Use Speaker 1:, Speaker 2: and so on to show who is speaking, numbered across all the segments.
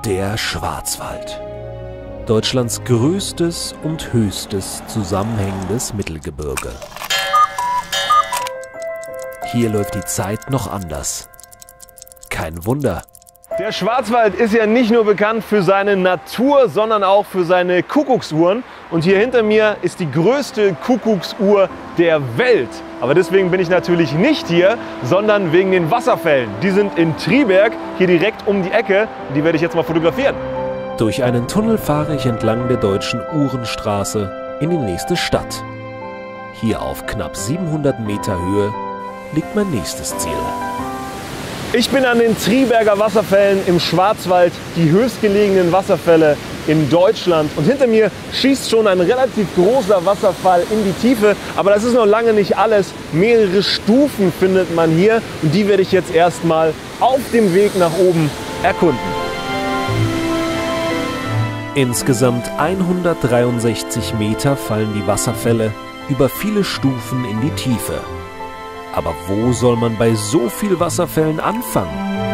Speaker 1: Der Schwarzwald. Deutschlands größtes und höchstes zusammenhängendes Mittelgebirge. Hier läuft die Zeit noch anders. Kein Wunder.
Speaker 2: Der Schwarzwald ist ja nicht nur bekannt für seine Natur, sondern auch für seine Kuckucksuhren. Und hier hinter mir ist die größte Kuckucksuhr der Welt. Aber deswegen bin ich natürlich nicht hier, sondern wegen den Wasserfällen. Die sind in Triberg, hier direkt um die Ecke. Und die werde ich jetzt mal fotografieren.
Speaker 1: Durch einen Tunnel fahre ich entlang der Deutschen Uhrenstraße in die nächste Stadt. Hier auf knapp 700 Meter Höhe liegt mein nächstes Ziel.
Speaker 2: Ich bin an den Triberger Wasserfällen im Schwarzwald, die höchstgelegenen Wasserfälle in Deutschland. Und hinter mir schießt schon ein relativ großer Wasserfall in die Tiefe. Aber das ist noch lange nicht alles. Mehrere Stufen findet man hier und die werde ich jetzt erstmal auf dem Weg nach oben erkunden.
Speaker 1: Insgesamt 163 Meter fallen die Wasserfälle über viele Stufen in die Tiefe. Aber wo soll man bei so viel Wasserfällen anfangen?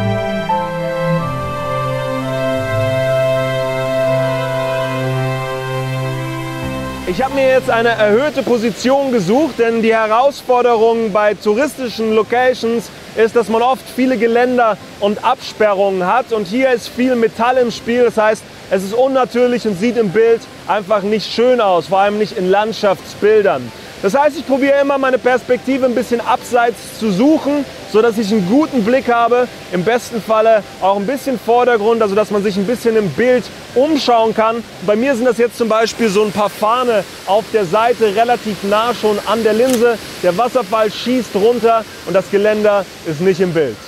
Speaker 2: Ich habe mir jetzt eine erhöhte Position gesucht, denn die Herausforderung bei touristischen Locations ist, dass man oft viele Geländer und Absperrungen hat. Und hier ist viel Metall im Spiel, das heißt, es ist unnatürlich und sieht im Bild einfach nicht schön aus, vor allem nicht in Landschaftsbildern. Das heißt, ich probiere immer meine Perspektive ein bisschen abseits zu suchen, sodass ich einen guten Blick habe, im besten Falle auch ein bisschen Vordergrund, also dass man sich ein bisschen im Bild umschauen kann. Bei mir sind das jetzt zum Beispiel so ein paar Farne auf der Seite, relativ nah schon an der Linse. Der Wasserfall schießt runter und das Geländer ist nicht im Bild.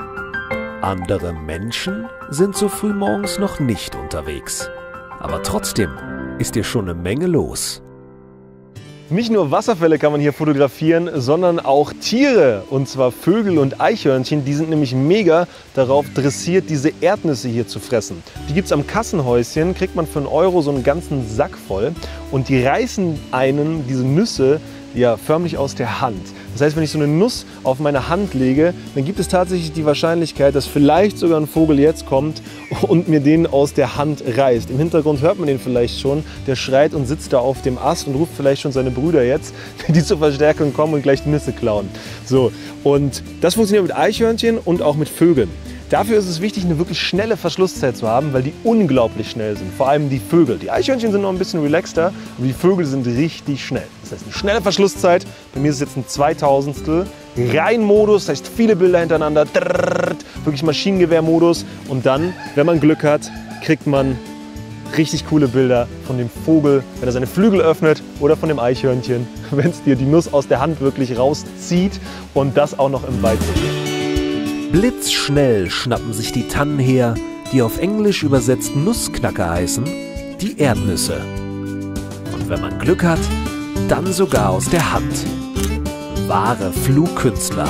Speaker 1: Andere Menschen sind so früh morgens noch nicht unterwegs. Aber trotzdem ist hier schon eine Menge los.
Speaker 2: Nicht nur Wasserfälle kann man hier fotografieren, sondern auch Tiere, und zwar Vögel und Eichhörnchen. Die sind nämlich mega darauf dressiert, diese Erdnüsse hier zu fressen. Die gibt es am Kassenhäuschen, kriegt man für 1 Euro so einen ganzen Sack voll. Und die reißen einen diese Nüsse ja förmlich aus der Hand. Das heißt, wenn ich so eine Nuss auf meine Hand lege, dann gibt es tatsächlich die Wahrscheinlichkeit, dass vielleicht sogar ein Vogel jetzt kommt und mir den aus der Hand reißt. Im Hintergrund hört man den vielleicht schon. Der schreit und sitzt da auf dem Ast und ruft vielleicht schon seine Brüder jetzt, die zur Verstärkung kommen und gleich die Nüsse klauen. So, und das funktioniert mit Eichhörnchen und auch mit Vögeln. Dafür ist es wichtig, eine wirklich schnelle Verschlusszeit zu haben, weil die unglaublich schnell sind. Vor allem die Vögel. Die Eichhörnchen sind noch ein bisschen relaxter, aber die Vögel sind richtig schnell. Das heißt, eine schnelle Verschlusszeit. Bei mir ist es jetzt ein 2000stel. Reihenmodus, das heißt viele Bilder hintereinander. Wirklich Maschinengewehrmodus. Und dann, wenn man Glück hat, kriegt man richtig coole Bilder von dem Vogel, wenn er seine Flügel öffnet, oder von dem Eichhörnchen, wenn es dir die Nuss aus der Hand wirklich rauszieht und das auch noch im Weitwinkel.
Speaker 1: Blitzschnell schnappen sich die Tannen her, die auf Englisch übersetzt Nussknacker heißen, die Erdnüsse. Und wenn man Glück hat, dann sogar aus der Hand. Wahre Flugkünstler.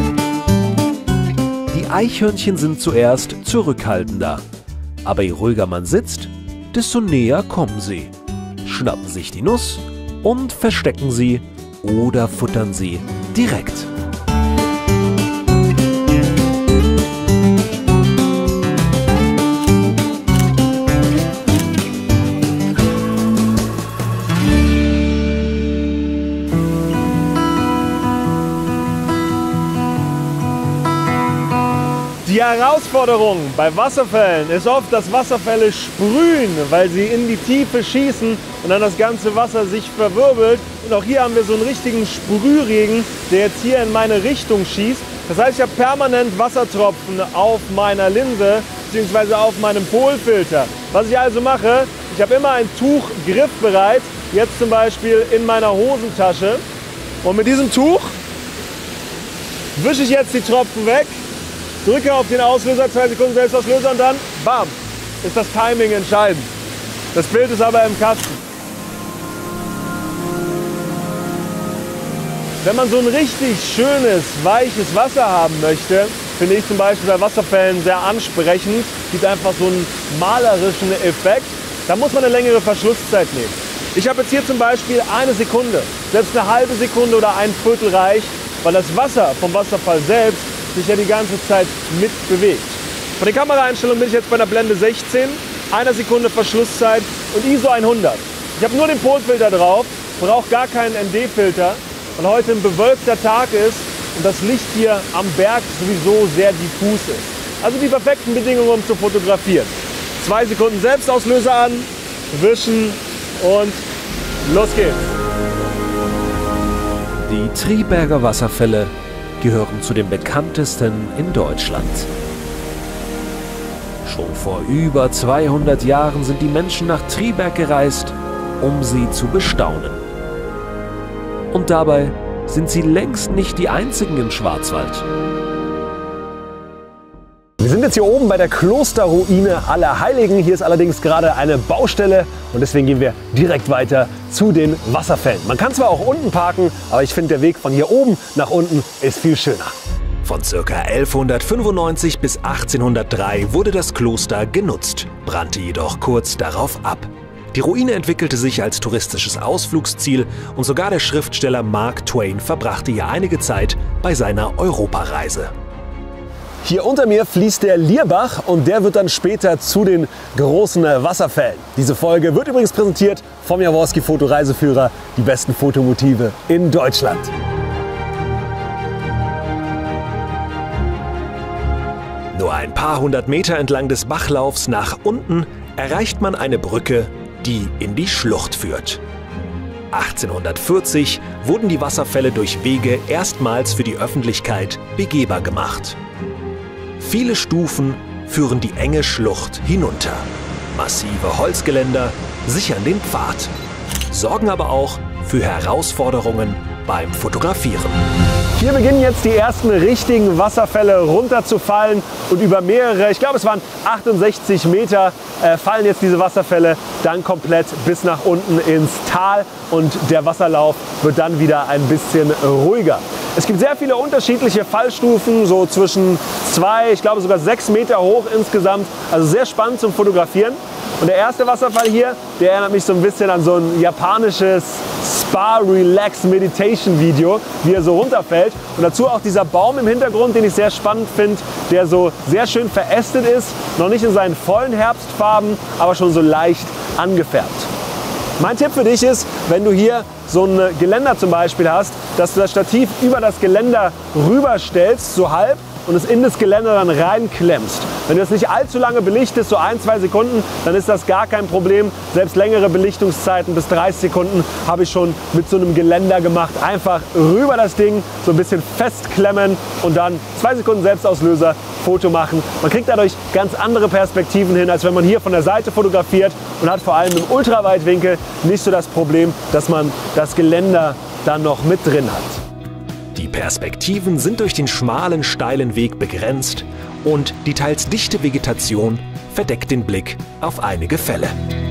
Speaker 1: Die Eichhörnchen sind zuerst zurückhaltender. Aber je ruhiger man sitzt, desto näher kommen sie. Schnappen sich die Nuss und verstecken sie oder futtern sie direkt.
Speaker 2: Die Herausforderung bei Wasserfällen ist oft, dass Wasserfälle sprühen, weil sie in die Tiefe schießen und dann das ganze Wasser sich verwirbelt. Und auch hier haben wir so einen richtigen Sprühregen, der jetzt hier in meine Richtung schießt. Das heißt, ich habe permanent Wassertropfen auf meiner Linse bzw. auf meinem Polfilter. Was ich also mache, ich habe immer ein Tuch griffbereit, jetzt zum Beispiel in meiner Hosentasche. Und mit diesem Tuch wische ich jetzt die Tropfen weg. Drücke auf den Auslöser, 2 Sekunden Selbstauslöser und dann, bam, ist das Timing entscheidend. Das Bild ist aber im Kasten. Wenn man so ein richtig schönes, weiches Wasser haben möchte, finde ich zum Beispiel bei Wasserfällen sehr ansprechend, gibt einfach so einen malerischen Effekt, dann muss man eine längere Verschlusszeit nehmen. Ich habe jetzt hier zum Beispiel 1 Sekunde, selbst eine halbe Sekunde oder ein Viertel reicht, weil das Wasser vom Wasserfall selbst sich ja die ganze Zeit mitbewegt. Von den Kameraeinstellungen bin ich jetzt bei einer Blende 16, 1 Sekunde Verschlusszeit und ISO 100. Ich habe nur den Polfilter drauf, brauche gar keinen ND-Filter, weil heute ein bewölkter Tag ist und das Licht hier am Berg sowieso sehr diffus ist. Also die perfekten Bedingungen, um zu fotografieren. 2 Sekunden Selbstauslöser an, wischen und los geht's.
Speaker 1: Die Triberger Wasserfälle gehören zu den bekanntesten in Deutschland. Schon vor über 200 Jahren sind die Menschen nach Triberg gereist, um sie zu bestaunen. Und dabei sind sie längst nicht die einzigen im Schwarzwald.
Speaker 2: Wir sind jetzt hier oben bei der Klosterruine Allerheiligen. Hier ist allerdings gerade eine Baustelle und deswegen gehen wir direkt weiter zu den Wasserfällen. Man kann zwar auch unten parken, aber ich finde, der Weg von hier oben nach unten ist viel schöner.
Speaker 1: Von ca. 1195 bis 1803 wurde das Kloster genutzt, brannte jedoch kurz darauf ab. Die Ruine entwickelte sich als touristisches Ausflugsziel und sogar der Schriftsteller Mark Twain verbrachte hier einige Zeit bei seiner Europareise.
Speaker 2: Hier unter mir fließt der Lierbach und der wird dann später zu den großen Wasserfällen. Diese Folge wird übrigens präsentiert vom Jaworski Fotoreiseführer, die besten Fotomotive in Deutschland.
Speaker 1: Nur ein paar hundert Meter entlang des Bachlaufs nach unten erreicht man eine Brücke, die in die Schlucht führt. 1840 wurden die Wasserfälle durch Wege erstmals für die Öffentlichkeit begehbar gemacht. Viele Stufen führen die enge Schlucht hinunter. Massive Holzgeländer sichern den Pfad, sorgen aber auch für Herausforderungen beim Fotografieren.
Speaker 2: Hier beginnen jetzt die ersten richtigen Wasserfälle runterzufallen und über mehrere, ich glaube es waren 68 Meter, fallen jetzt diese Wasserfälle dann komplett bis nach unten ins Tal und der Wasserlauf wird dann wieder ein bisschen ruhiger. Es gibt sehr viele unterschiedliche Fallstufen, so zwischen 2, ich glaube sogar 6 Meter hoch insgesamt, also sehr spannend zum Fotografieren. Und der erste Wasserfall hier, der erinnert mich so ein bisschen an so ein japanisches Spa-Relax-Meditation-Video, wie er so runterfällt. Und dazu auch dieser Baum im Hintergrund, den ich sehr spannend finde, der so sehr schön verästet ist, noch nicht in seinen vollen Herbstfarben, aber schon so leicht angefärbt. Mein Tipp für dich ist, wenn du hier so ein Geländer zum Beispiel hast, dass du das Stativ über das Geländer rüberstellst, so halb, und es in das Geländer dann reinklemmst. Wenn du es nicht allzu lange belichtest, so 1-2 Sekunden, dann ist das gar kein Problem. Selbst längere Belichtungszeiten bis 30 Sekunden habe ich schon mit so einem Geländer gemacht. Einfach rüber das Ding, so ein bisschen festklemmen und dann 2 Sekunden Selbstauslöser, Foto machen. Man kriegt dadurch ganz andere Perspektiven hin, als wenn man hier von der Seite fotografiert und hat vor allem im Ultraweitwinkel nicht so das Problem, dass man das Geländer dann noch mit drin hat.
Speaker 1: Die Perspektiven sind durch den schmalen, steilen Weg begrenzt und die teils dichte Vegetation verdeckt den Blick auf einige Fälle.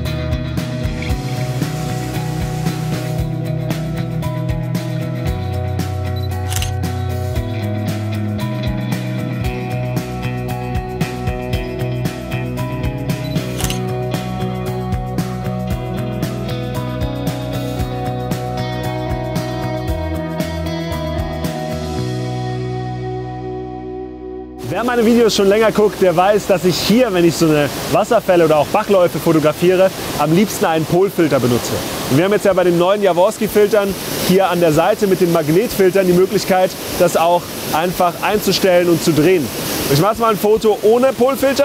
Speaker 2: Wer meine Videos schon länger guckt, der weiß, dass ich hier, wenn ich so eine Wasserfälle oder auch Bachläufe fotografiere, am liebsten einen Polfilter benutze. Und wir haben jetzt ja bei den neuen Jaworski-Filtern hier an der Seite mit den Magnetfiltern die Möglichkeit, das auch einfach einzustellen und zu drehen. Ich mache jetzt mal ein Foto ohne Polfilter.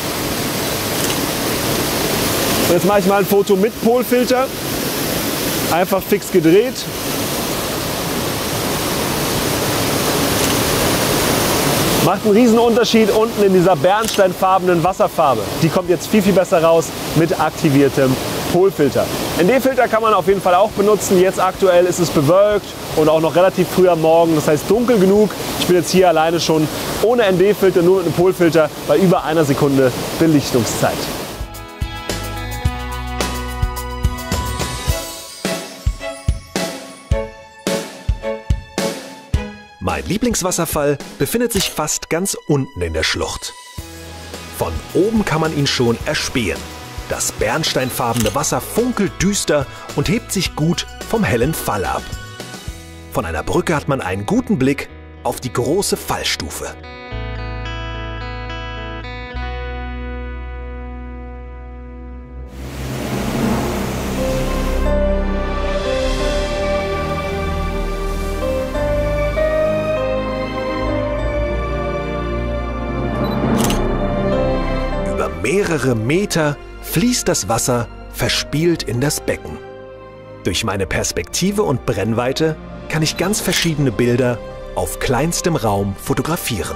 Speaker 2: Und jetzt mache ich mal ein Foto mit Polfilter. Einfach fix gedreht. Macht einen riesen Unterschied unten in dieser bernsteinfarbenen Wasserfarbe. Die kommt jetzt viel, viel besser raus mit aktiviertem Polfilter. ND-Filter kann man auf jeden Fall auch benutzen. Jetzt aktuell ist es bewölkt und auch noch relativ früh am Morgen. Das heißt dunkel genug. Ich bin jetzt hier alleine schon ohne ND-Filter, nur mit einem Polfilter bei über 1 Sekunde Belichtungszeit.
Speaker 1: Mein Lieblingswasserfall befindet sich fast ganz unten in der Schlucht. Von oben kann man ihn schon erspähen. Das bernsteinfarbene Wasser funkelt düster und hebt sich gut vom hellen Fall ab. Von einer Brücke hat man einen guten Blick auf die große Fallstufe. mehrere Meter fließt das Wasser verspielt in das Becken. Durch meine Perspektive und Brennweite kann ich ganz verschiedene Bilder auf kleinstem Raum fotografieren.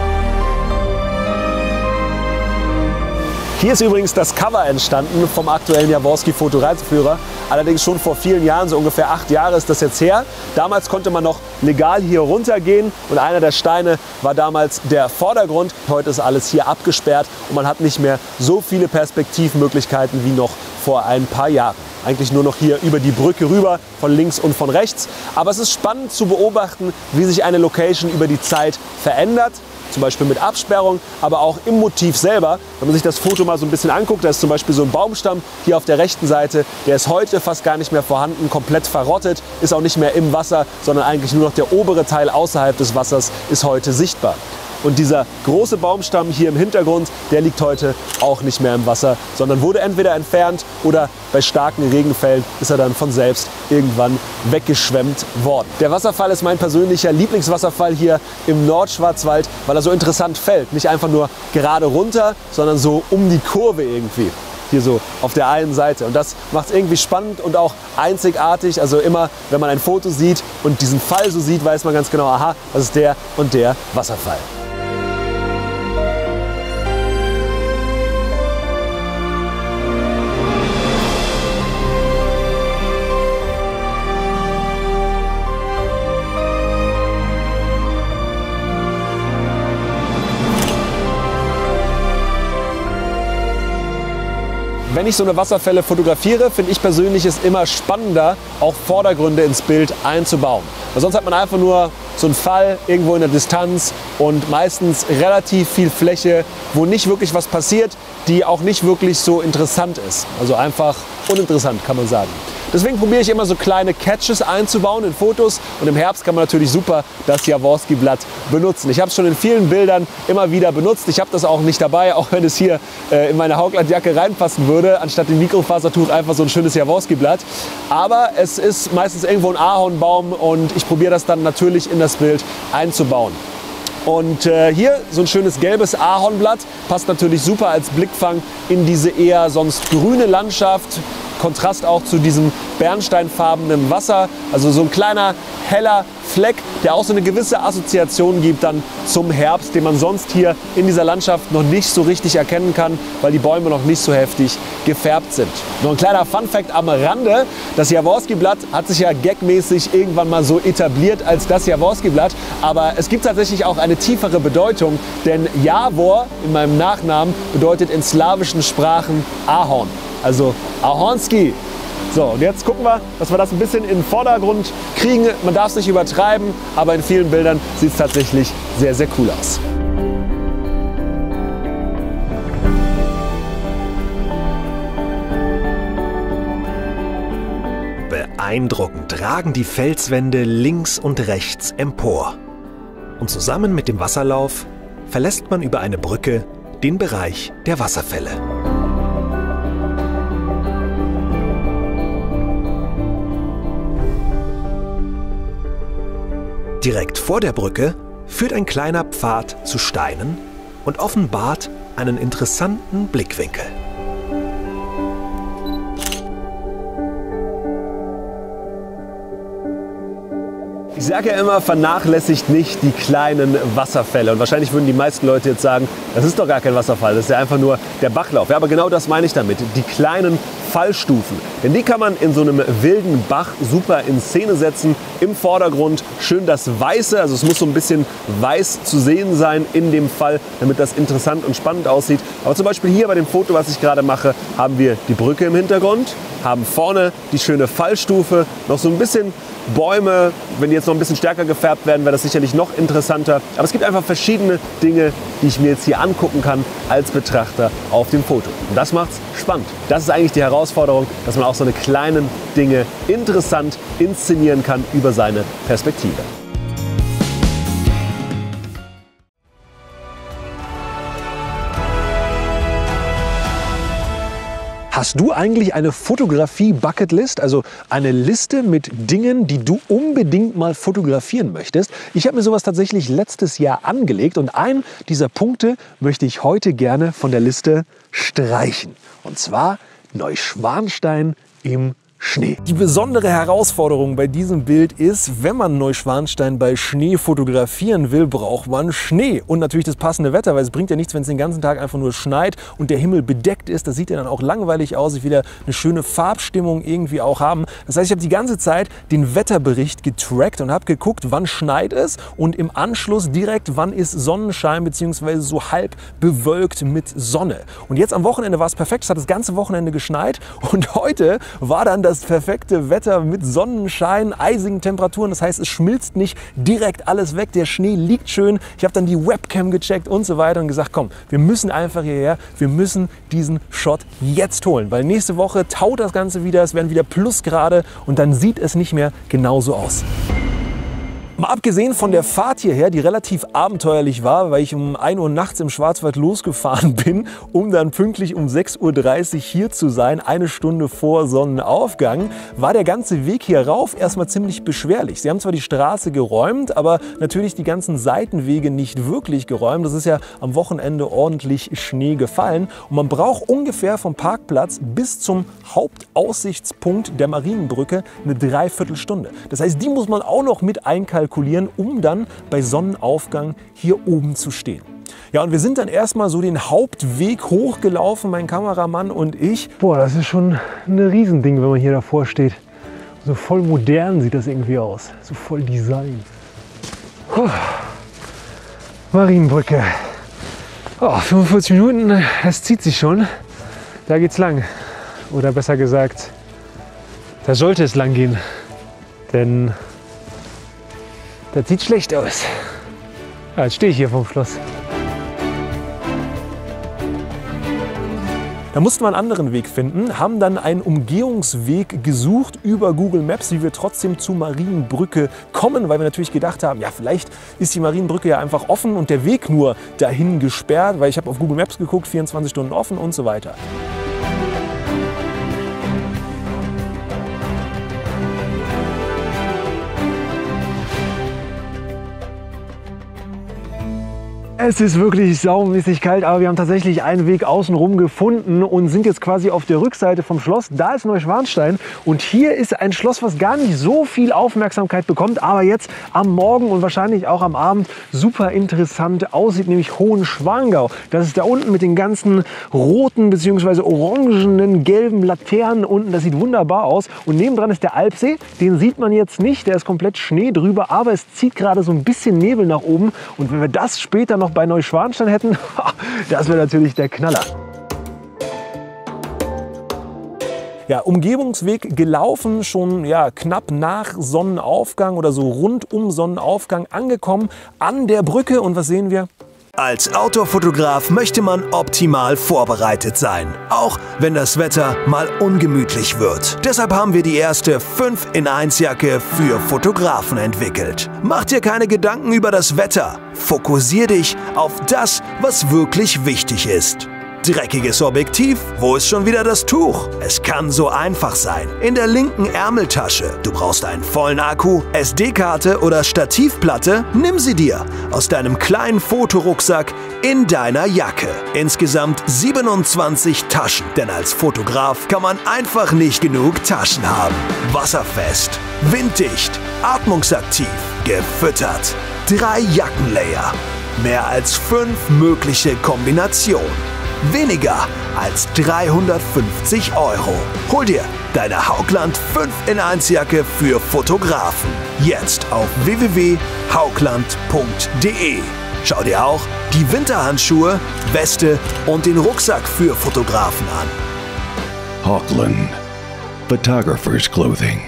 Speaker 2: Hier ist übrigens das Cover entstanden vom aktuellen Jaworski-Fotoreiseführer. Allerdings schon vor vielen Jahren, so ungefähr 8 Jahre ist das jetzt her. Damals konnte man noch legal hier runtergehen und einer der Steine war damals der Vordergrund. Heute ist alles hier abgesperrt und man hat nicht mehr so viele Perspektivmöglichkeiten wie noch vor ein paar Jahren. Eigentlich nur noch hier über die Brücke rüber, von links und von rechts. Aber es ist spannend zu beobachten, wie sich eine Location über die Zeit verändert. Zum Beispiel mit Absperrung, aber auch im Motiv selber. Wenn man sich das Foto mal so ein bisschen anguckt, da ist zum Beispiel so ein Baumstamm hier auf der rechten Seite. Der ist heute fast gar nicht mehr vorhanden, komplett verrottet, ist auch nicht mehr im Wasser, sondern eigentlich nur noch der obere Teil außerhalb des Wassers ist heute sichtbar. Und dieser große Baumstamm hier im Hintergrund, der liegt heute auch nicht mehr im Wasser, sondern wurde entweder entfernt oder bei starken Regenfällen ist er dann von selbst irgendwann weggeschwemmt worden. Der Wasserfall ist mein persönlicher Lieblingswasserfall hier im Nordschwarzwald, weil er so interessant fällt. Nicht einfach nur gerade runter, sondern so um die Kurve irgendwie. Hier so auf der einen Seite. Und das macht es irgendwie spannend und auch einzigartig. Also immer, wenn man ein Foto sieht und diesen Fall so sieht, weiß man ganz genau, aha, das ist der und der Wasserfall. Wenn ich so eine Wasserfälle fotografiere, finde ich persönlich es immer spannender, auch Vordergründe ins Bild einzubauen. Weil sonst hat man einfach nur so einen Fall irgendwo in der Distanz und meistens relativ viel Fläche, wo nicht wirklich was passiert, die auch nicht wirklich so interessant ist. Also einfach uninteressant, kann man sagen. Deswegen probiere ich immer so kleine Catches einzubauen in Fotos und im Herbst kann man natürlich super das Jaworski-Blatt benutzen. Ich habe es schon in vielen Bildern immer wieder benutzt. Ich habe das auch nicht dabei, auch wenn es hier in meine Hauglandjacke reinpassen würde, anstatt dem Mikrofasertuch einfach so ein schönes Jaworski-Blatt. Aber es ist meistens irgendwo ein Ahornbaum und ich probiere das dann natürlich in das Bild einzubauen. Und hier so ein schönes gelbes Ahornblatt passt natürlich super als Blickfang in diese eher sonst grüne Landschaft. Kontrast auch zu diesem bernsteinfarbenen Wasser. Also so ein kleiner heller Fleck, der auch so eine gewisse Assoziation gibt dann zum Herbst, den man sonst hier in dieser Landschaft noch nicht so richtig erkennen kann, weil die Bäume noch nicht so heftig gefärbt sind. Noch ein kleiner Funfact am Rande. Das Jaworski-Blatt hat sich ja gagmäßig irgendwann mal so etabliert als das Jaworski-Blatt. Aber es gibt tatsächlich auch eine tiefere Bedeutung, denn Jawor in meinem Nachnamen bedeutet in slawischen Sprachen Ahorn. Also Ahornski. So, und jetzt gucken wir, dass wir das ein bisschen in den Vordergrund kriegen. Man darf es nicht übertreiben, aber in vielen Bildern sieht es tatsächlich sehr, sehr cool aus.
Speaker 1: Beeindruckend ragen die Felswände links und rechts empor. Und zusammen mit dem Wasserlauf verlässt man über eine Brücke den Bereich der Wasserfälle. Direkt vor der Brücke führt ein kleiner Pfad zu Steinen und offenbart einen interessanten Blickwinkel.
Speaker 2: Ich sage ja immer, vernachlässigt nicht die kleinen Wasserfälle. Und wahrscheinlich würden die meisten Leute jetzt sagen, das ist doch gar kein Wasserfall, das ist ja einfach nur der Bachlauf. Ja, aber genau das meine ich damit, die kleinen Fallstufen. Denn die kann man in so einem wilden Bach super in Szene setzen. Im Vordergrund schön das Weiße, also es muss so ein bisschen weiß zu sehen sein in dem Fall, damit das interessant und spannend aussieht. Aber zum Beispiel hier bei dem Foto, was ich gerade mache, haben wir die Brücke im Hintergrund, haben vorne die schöne Fallstufe, noch so ein bisschen Bäume. Wenn die jetzt noch ein bisschen stärker gefärbt werden, wäre das sicherlich noch interessanter. Aber es gibt einfach verschiedene Dinge, die ich mir jetzt hier angucken kann als Betrachter auf dem Foto. Und das macht's spannend. Das ist eigentlich die Herausforderung, dass man auch so eine kleinen Dinge interessant inszenieren kann über seine Perspektive. Hast du eigentlich eine Fotografie-Bucketlist, also eine Liste mit Dingen, die du unbedingt mal fotografieren möchtest? Ich habe mir sowas tatsächlich letztes Jahr angelegt und einen dieser Punkte möchte ich heute gerne von der Liste streichen. Und zwar Neuschwanstein im Schnee. Die besondere Herausforderung bei diesem Bild ist, wenn man Neuschwanstein bei Schnee fotografieren will, braucht man Schnee und natürlich das passende Wetter, weil es bringt ja nichts, wenn es den ganzen Tag einfach nur schneit und der Himmel bedeckt ist. Das sieht ja dann auch langweilig aus. Ich will ja eine schöne Farbstimmung irgendwie auch haben. Das heißt, ich habe die ganze Zeit den Wetterbericht getrackt und habe geguckt, wann schneit es und im Anschluss direkt, wann ist Sonnenschein bzw. so halb bewölkt mit Sonne. Und jetzt am Wochenende war es perfekt. Es hat das ganze Wochenende geschneit und heute war dann das perfekte Wetter mit Sonnenschein, eisigen Temperaturen. Das heißt, es schmilzt nicht direkt alles weg. Der Schnee liegt schön. Ich habe dann die Webcam gecheckt und so weiter und gesagt, komm, wir müssen einfach hierher. Wir müssen diesen Shot jetzt holen, weil nächste Woche taut das Ganze wieder. Es werden wieder Plusgrade und dann sieht es nicht mehr genauso aus. Mal abgesehen von der Fahrt hierher, die relativ abenteuerlich war, weil ich um 1 Uhr nachts im Schwarzwald losgefahren bin, um dann pünktlich um 6:30 Uhr hier zu sein, eine Stunde vor Sonnenaufgang, war der ganze Weg hier rauf erstmal ziemlich beschwerlich. Sie haben zwar die Straße geräumt, aber natürlich die ganzen Seitenwege nicht wirklich geräumt. Das ist ja am Wochenende ordentlich Schnee gefallen und man braucht ungefähr vom Parkplatz bis zum Hauptaussichtspunkt der Marienbrücke eine Dreiviertelstunde. Das heißt, die muss man auch noch mit einkalkulieren, um dann bei Sonnenaufgang hier oben zu stehen. Ja, und wir sind dann erstmal so den Hauptweg hochgelaufen, mein Kameramann und ich. Boah, das ist schon ein Riesending, wenn man hier davor steht. So voll modern sieht das irgendwie aus. So voll Design. Marienbrücke. 45 Minuten, das zieht sich schon. Da geht's lang. Oder besser gesagt, da sollte es lang gehen. Denn das sieht schlecht aus. Ja, jetzt stehe ich hier vom Schloss. Da mussten wir einen anderen Weg finden, haben dann einen Umgehungsweg gesucht über Google Maps, wie wir trotzdem zur Marienbrücke kommen, weil wir natürlich gedacht haben, ja, vielleicht ist die Marienbrücke ja einfach offen und der Weg nur dahin gesperrt, weil ich habe auf Google Maps geguckt, 24 Stunden offen und so weiter. Es ist wirklich saumäßig kalt, aber wir haben tatsächlich einen Weg außenrum gefunden und sind jetzt quasi auf der Rückseite vom Schloss. Da ist Neuschwanstein und hier ist ein Schloss, was gar nicht so viel Aufmerksamkeit bekommt, aber jetzt am Morgen und wahrscheinlich auch am Abend super interessant aussieht, nämlich Hohenschwangau. Das ist da unten mit den ganzen roten bzw. orangenen, gelben Laternen unten. Das sieht wunderbar aus und nebendran ist der Alpsee. Den sieht man jetzt nicht, der ist komplett Schnee drüber, aber es zieht gerade so ein bisschen Nebel nach oben und wenn wir das später noch bei Neuschwanstein hätten, das wäre natürlich der Knaller. Ja, Umgebungsweg gelaufen, schon ja, knapp nach Sonnenaufgang oder so rund um Sonnenaufgang angekommen an der Brücke und was sehen wir?
Speaker 1: Als Outdoor-Fotograf möchte man optimal vorbereitet sein, auch wenn das Wetter mal ungemütlich wird. Deshalb haben wir die erste 5-in-1-Jacke für Fotografen entwickelt. Mach dir keine Gedanken über das Wetter. Fokussier dich auf das, was wirklich wichtig ist. Dreckiges Objektiv? Wo ist schon wieder das Tuch? Es kann so einfach sein. In der linken Ärmeltasche. Du brauchst einen vollen Akku, SD-Karte oder Stativplatte? Nimm sie dir aus deinem kleinen Fotorucksack in deiner Jacke. Insgesamt 27 Taschen, denn als Fotograf kann man einfach nicht genug Taschen haben. Wasserfest, winddicht, atmungsaktiv, gefüttert. 3 Jackenlayer. Mehr als 5 mögliche Kombinationen. Weniger als 350 €. Hol dir deine Haugland 5-in-1-Jacke für Fotografen. Jetzt auf www.haugland.de. Schau dir auch die Winterhandschuhe, Weste und den Rucksack für Fotografen an.
Speaker 3: Haugland, Photographer's Clothing.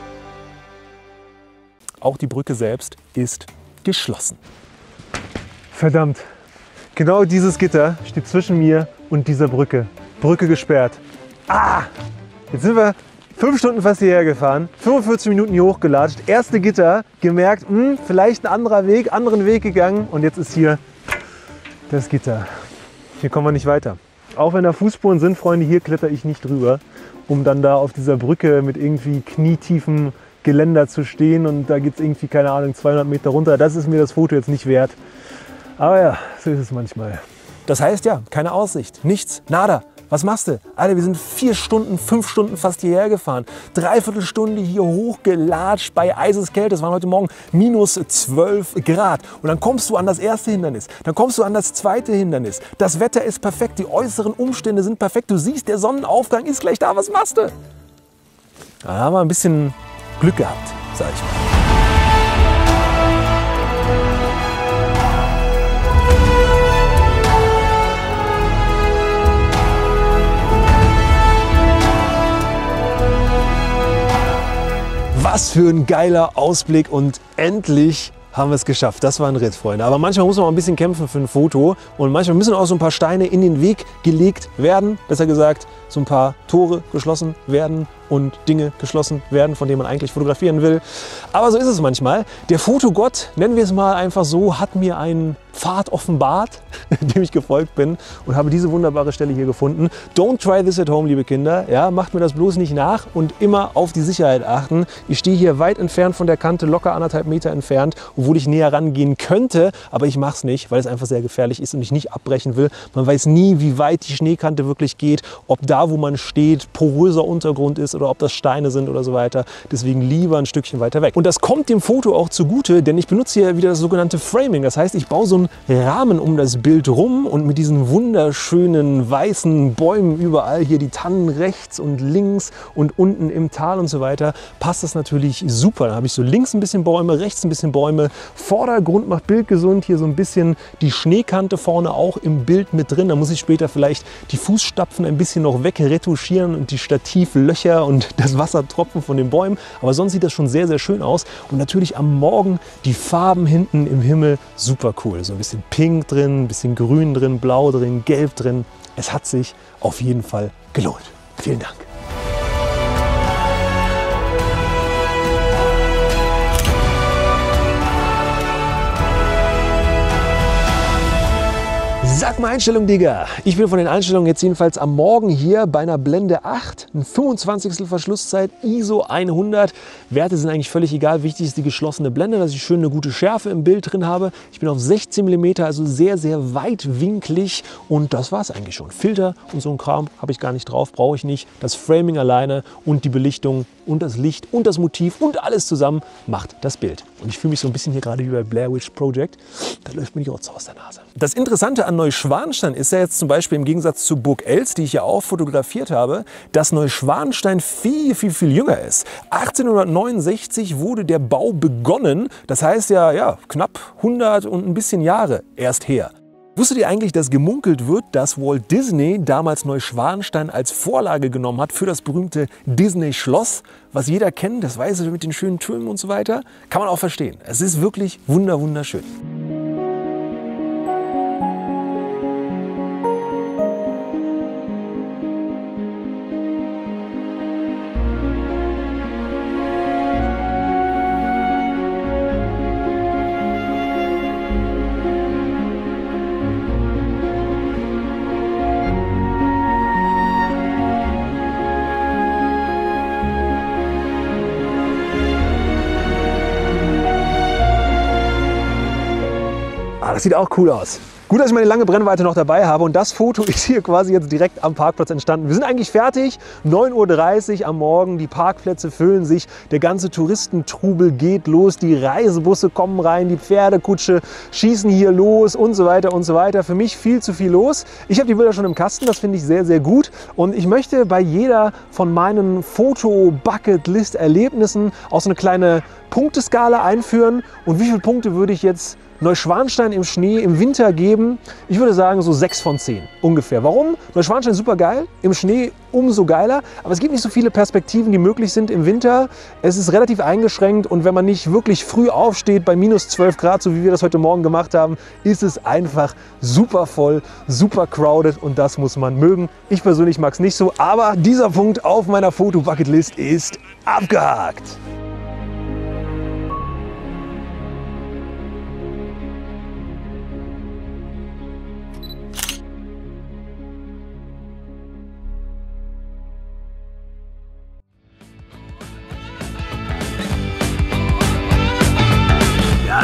Speaker 2: Auch die Brücke selbst ist geschlossen. Verdammt. Genau dieses Gitter steht zwischen mir und dieser Brücke. Brücke gesperrt. Jetzt sind wir 5 Stunden fast hierher gefahren, 45 Minuten hier hochgelatscht, erste Gitter, gemerkt, vielleicht ein anderer Weg, anderen Weg gegangen und jetzt ist hier das Gitter. Hier kommen wir nicht weiter. Auch wenn da Fußspuren sind, Freunde, hier kletter ich nicht drüber, um dann da auf dieser Brücke mit irgendwie knietiefem Geländer zu stehen und da geht es irgendwie, keine Ahnung, 200 Meter runter. Das ist mir das Foto jetzt nicht wert. Aber ja, so ist es manchmal. Das heißt ja, keine Aussicht, nichts, nada. Was machst du? Alter, wir sind 4 Stunden, 5 Stunden fast hierher gefahren. 3/4 Stunde hier hochgelatscht bei Eiseskälte. Das waren heute Morgen minus 12 Grad. Und dann kommst du an das erste Hindernis. Dann kommst du an das zweite Hindernis. Das Wetter ist perfekt. Die äußeren Umstände sind perfekt. Du siehst, der Sonnenaufgang ist gleich da. Was machst du? Da haben wir ein bisschen Glück gehabt, sag ich mal. Was für ein geiler Ausblick und endlich haben wir es geschafft. Das war ein Ritt, Freunde. Aber manchmal muss man auch ein bisschen kämpfen für ein Foto und manchmal müssen auch so ein paar Steine in den Weg gelegt werden. Besser gesagt, so ein paar Tore geschlossen werden und Dinge geschlossen werden, von denen man eigentlich fotografieren will. Aber so ist es manchmal. Der Fotogott, nennen wir es mal einfach so, hat mir einen Pfad offenbart, dem ich gefolgt bin und habe diese wunderbare Stelle hier gefunden. Don't try this at home, liebe Kinder. Ja, macht mir das bloß nicht nach und immer auf die Sicherheit achten. Ich stehe hier weit entfernt von der Kante, locker 1,5 Meter entfernt, obwohl ich näher rangehen könnte, aber ich mache es nicht, weil es einfach sehr gefährlich ist und ich nicht abbrechen will. Man weiß nie, wie weit die Schneekante wirklich geht, ob da, wo man steht, poröser Untergrund ist oder ob das Steine sind oder so weiter. Deswegen lieber ein Stückchen weiter weg. Und das kommt dem Foto auch zugute, denn ich benutze hier wieder das sogenannte Framing. Das heißt, ich baue so einen Rahmen um das Bild rum und mit diesen wunderschönen weißen Bäumen überall, hier die Tannen rechts und links und unten im Tal und so weiter, passt das natürlich super. Da habe ich so links ein bisschen Bäume, rechts ein bisschen Bäume. Vordergrund macht Bild gesund, hier so ein bisschen die Schneekante vorne auch im Bild mit drin. Da muss ich später vielleicht die Fußstapfen ein bisschen noch wegretuschieren und die Stativlöcher und das Wassertropfen von den Bäumen. Aber sonst sieht das schon sehr, sehr schön aus. Und natürlich am Morgen die Farben hinten im Himmel, super cool. So ein bisschen Pink drin, ein bisschen Grün drin, Blau drin, Gelb drin. Es hat sich auf jeden Fall gelohnt. Vielen Dank. Sag mal Einstellung, Digga. Ich bin von den Einstellungen jetzt jedenfalls am Morgen hier bei einer Blende 8, ein 25. Verschlusszeit, ISO 100. Werte sind eigentlich völlig egal. Wichtig ist die geschlossene Blende, dass ich schön eine gute Schärfe im Bild drin habe. Ich bin auf 16 mm, also sehr, sehr weitwinklig und das war es eigentlich schon. Filter und so ein Kram habe ich gar nicht drauf, brauche ich nicht. Das Framing alleine und die Belichtung und das Licht und das Motiv und alles zusammen macht das Bild. Und ich fühle mich so ein bisschen hier gerade wie bei Blair Witch Project. Da läuft mir die Rotze aus der Nase. Das Interessante an Neuschwanstein ist ja jetzt zum Beispiel im Gegensatz zu Burg Els, die ich ja auch fotografiert habe, dass Neuschwanstein viel, viel, viel jünger ist. 1869 wurde der Bau begonnen. Das heißt ja knapp 100 und ein bisschen Jahre erst her. Wusstet ihr eigentlich, dass gemunkelt wird, dass Walt Disney damals Neuschwanstein als Vorlage genommen hat für das berühmte Disney-Schloss, was jeder kennt, das Weiße mit den schönen Türmen und so weiter? Kann man auch verstehen. Es ist wirklich wunderschön. Das sieht auch cool aus. Gut, dass ich meine lange Brennweite noch dabei habe und das Foto ist hier quasi jetzt direkt am Parkplatz entstanden. Wir sind eigentlich fertig, 9:30 Uhr am Morgen, die Parkplätze füllen sich, der ganze Touristentrubel geht los, die Reisebusse kommen rein, die Pferdekutsche schießen hier los und so weiter und so weiter. Für mich viel zu viel los. Ich habe die Bilder schon im Kasten, das finde ich sehr, sehr gut und ich möchte bei jeder von meinen Foto-Bucket-List-Erlebnissen auch so eine kleine Punkteskala einführen und wie viele Punkte würde ich jetzt Neuschwanstein im Schnee im Winter geben? Ich würde sagen so 6 von 10 ungefähr. Warum? Neuschwanstein ist super geil, im Schnee umso geiler, aber es gibt nicht so viele Perspektiven, die möglich sind im Winter. Es ist relativ eingeschränkt und wenn man nicht wirklich früh aufsteht bei minus 12 Grad, so wie wir das heute Morgen gemacht haben, ist es einfach super voll, super crowded und das muss man mögen. Ich persönlich mag es nicht so, aber dieser Punkt auf meiner Foto-Bucketlist ist abgehakt.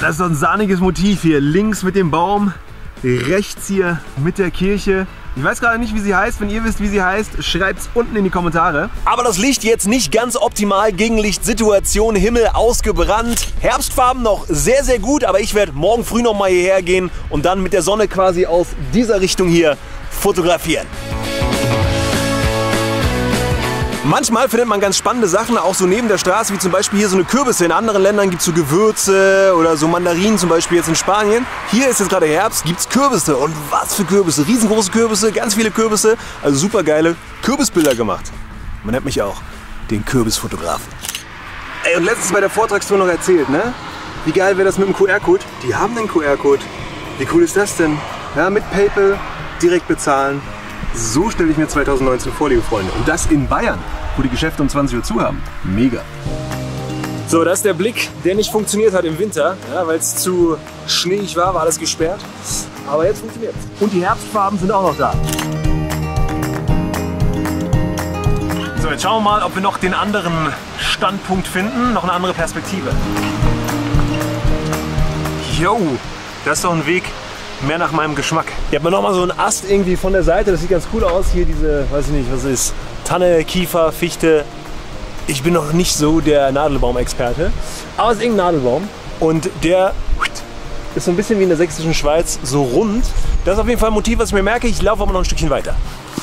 Speaker 2: das ist doch ein sahniges Motiv hier. Links mit dem Baum, rechts hier mit der Kirche. Ich weiß gerade nicht, wie sie heißt. Wenn ihr wisst, wie sie heißt, schreibt es unten in die Kommentare. Aber das Licht jetzt nicht ganz optimal. Gegenlichtsituation, Himmel ausgebrannt. Herbstfarben noch sehr, sehr gut. Aber ich werde morgen früh noch mal hierher gehen und dann mit der Sonne quasi aus dieser Richtung hier fotografieren. Manchmal findet man ganz spannende Sachen, auch so neben der Straße, wie zum Beispiel hier so eine Kürbisse. In anderen Ländern gibt es so Gewürze oder so Mandarinen, zum Beispiel jetzt in Spanien. Hier ist jetzt gerade Herbst, gibt es Kürbisse. Und was für Kürbisse, riesengroße Kürbisse, ganz viele Kürbisse. Also super geile Kürbisbilder gemacht. Man nennt mich auch den Kürbisfotografen. Ey, und letztens bei der Vortragstour noch erzählt, ne? Wie geil wäre das mit dem QR-Code? Die haben den QR-Code. Wie cool ist das denn? Ja, mit PayPal direkt bezahlen. So stelle ich mir 2019 vor, liebe Freunde. Und das in Bayern, wo die Geschäfte um 20 Uhr zu haben. Mega. So, das ist der Blick, der nicht funktioniert hat im Winter. Ja, weil es zu schneeig war, war alles gesperrt. Aber jetzt funktioniert es. Und die Herbstfarben sind auch noch da. So, jetzt schauen wir mal, ob wir noch den anderen Standpunkt finden. Noch eine andere Perspektive. Jo, das ist doch ein Weg mehr nach meinem Geschmack. Hier hat man nochmal so einen Ast irgendwie von der Seite, das sieht ganz cool aus. Hier diese, weiß ich nicht, was ist, Tanne, Kiefer, Fichte. Ich bin noch nicht so der Nadelbaum-Experte, aber es ist irgendein Nadelbaum. Und der ist so ein bisschen wie in der sächsischen Schweiz, so rund. Das ist auf jeden Fall ein Motiv, was ich mir merke. Ich laufe aber noch ein Stückchen weiter.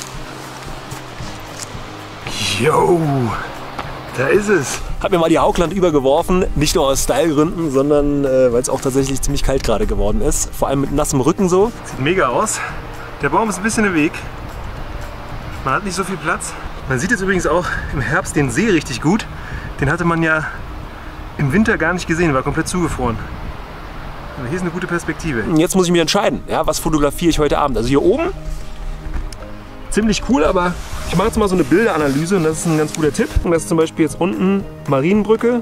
Speaker 2: Jo, da ist es. Hab mir mal die Haugland übergeworfen, nicht nur aus Stylegründen, sondern weil es auch tatsächlich ziemlich kalt gerade geworden ist. Vor allem mit nassem Rücken so. Sieht mega aus. Der Baum ist ein bisschen im Weg. Man hat nicht so viel Platz. Man sieht jetzt übrigens auch im Herbst den See richtig gut. Den hatte man ja im Winter gar nicht gesehen, war komplett zugefroren. Aber hier ist eine gute Perspektive. Jetzt muss ich mich entscheiden, ja, was fotografiere ich heute Abend. Also hier oben, ziemlich cool, aber ich mache jetzt mal so eine Bilderanalyse und das ist ein ganz guter Tipp. Und das ist zum Beispiel jetzt unten Marienbrücke.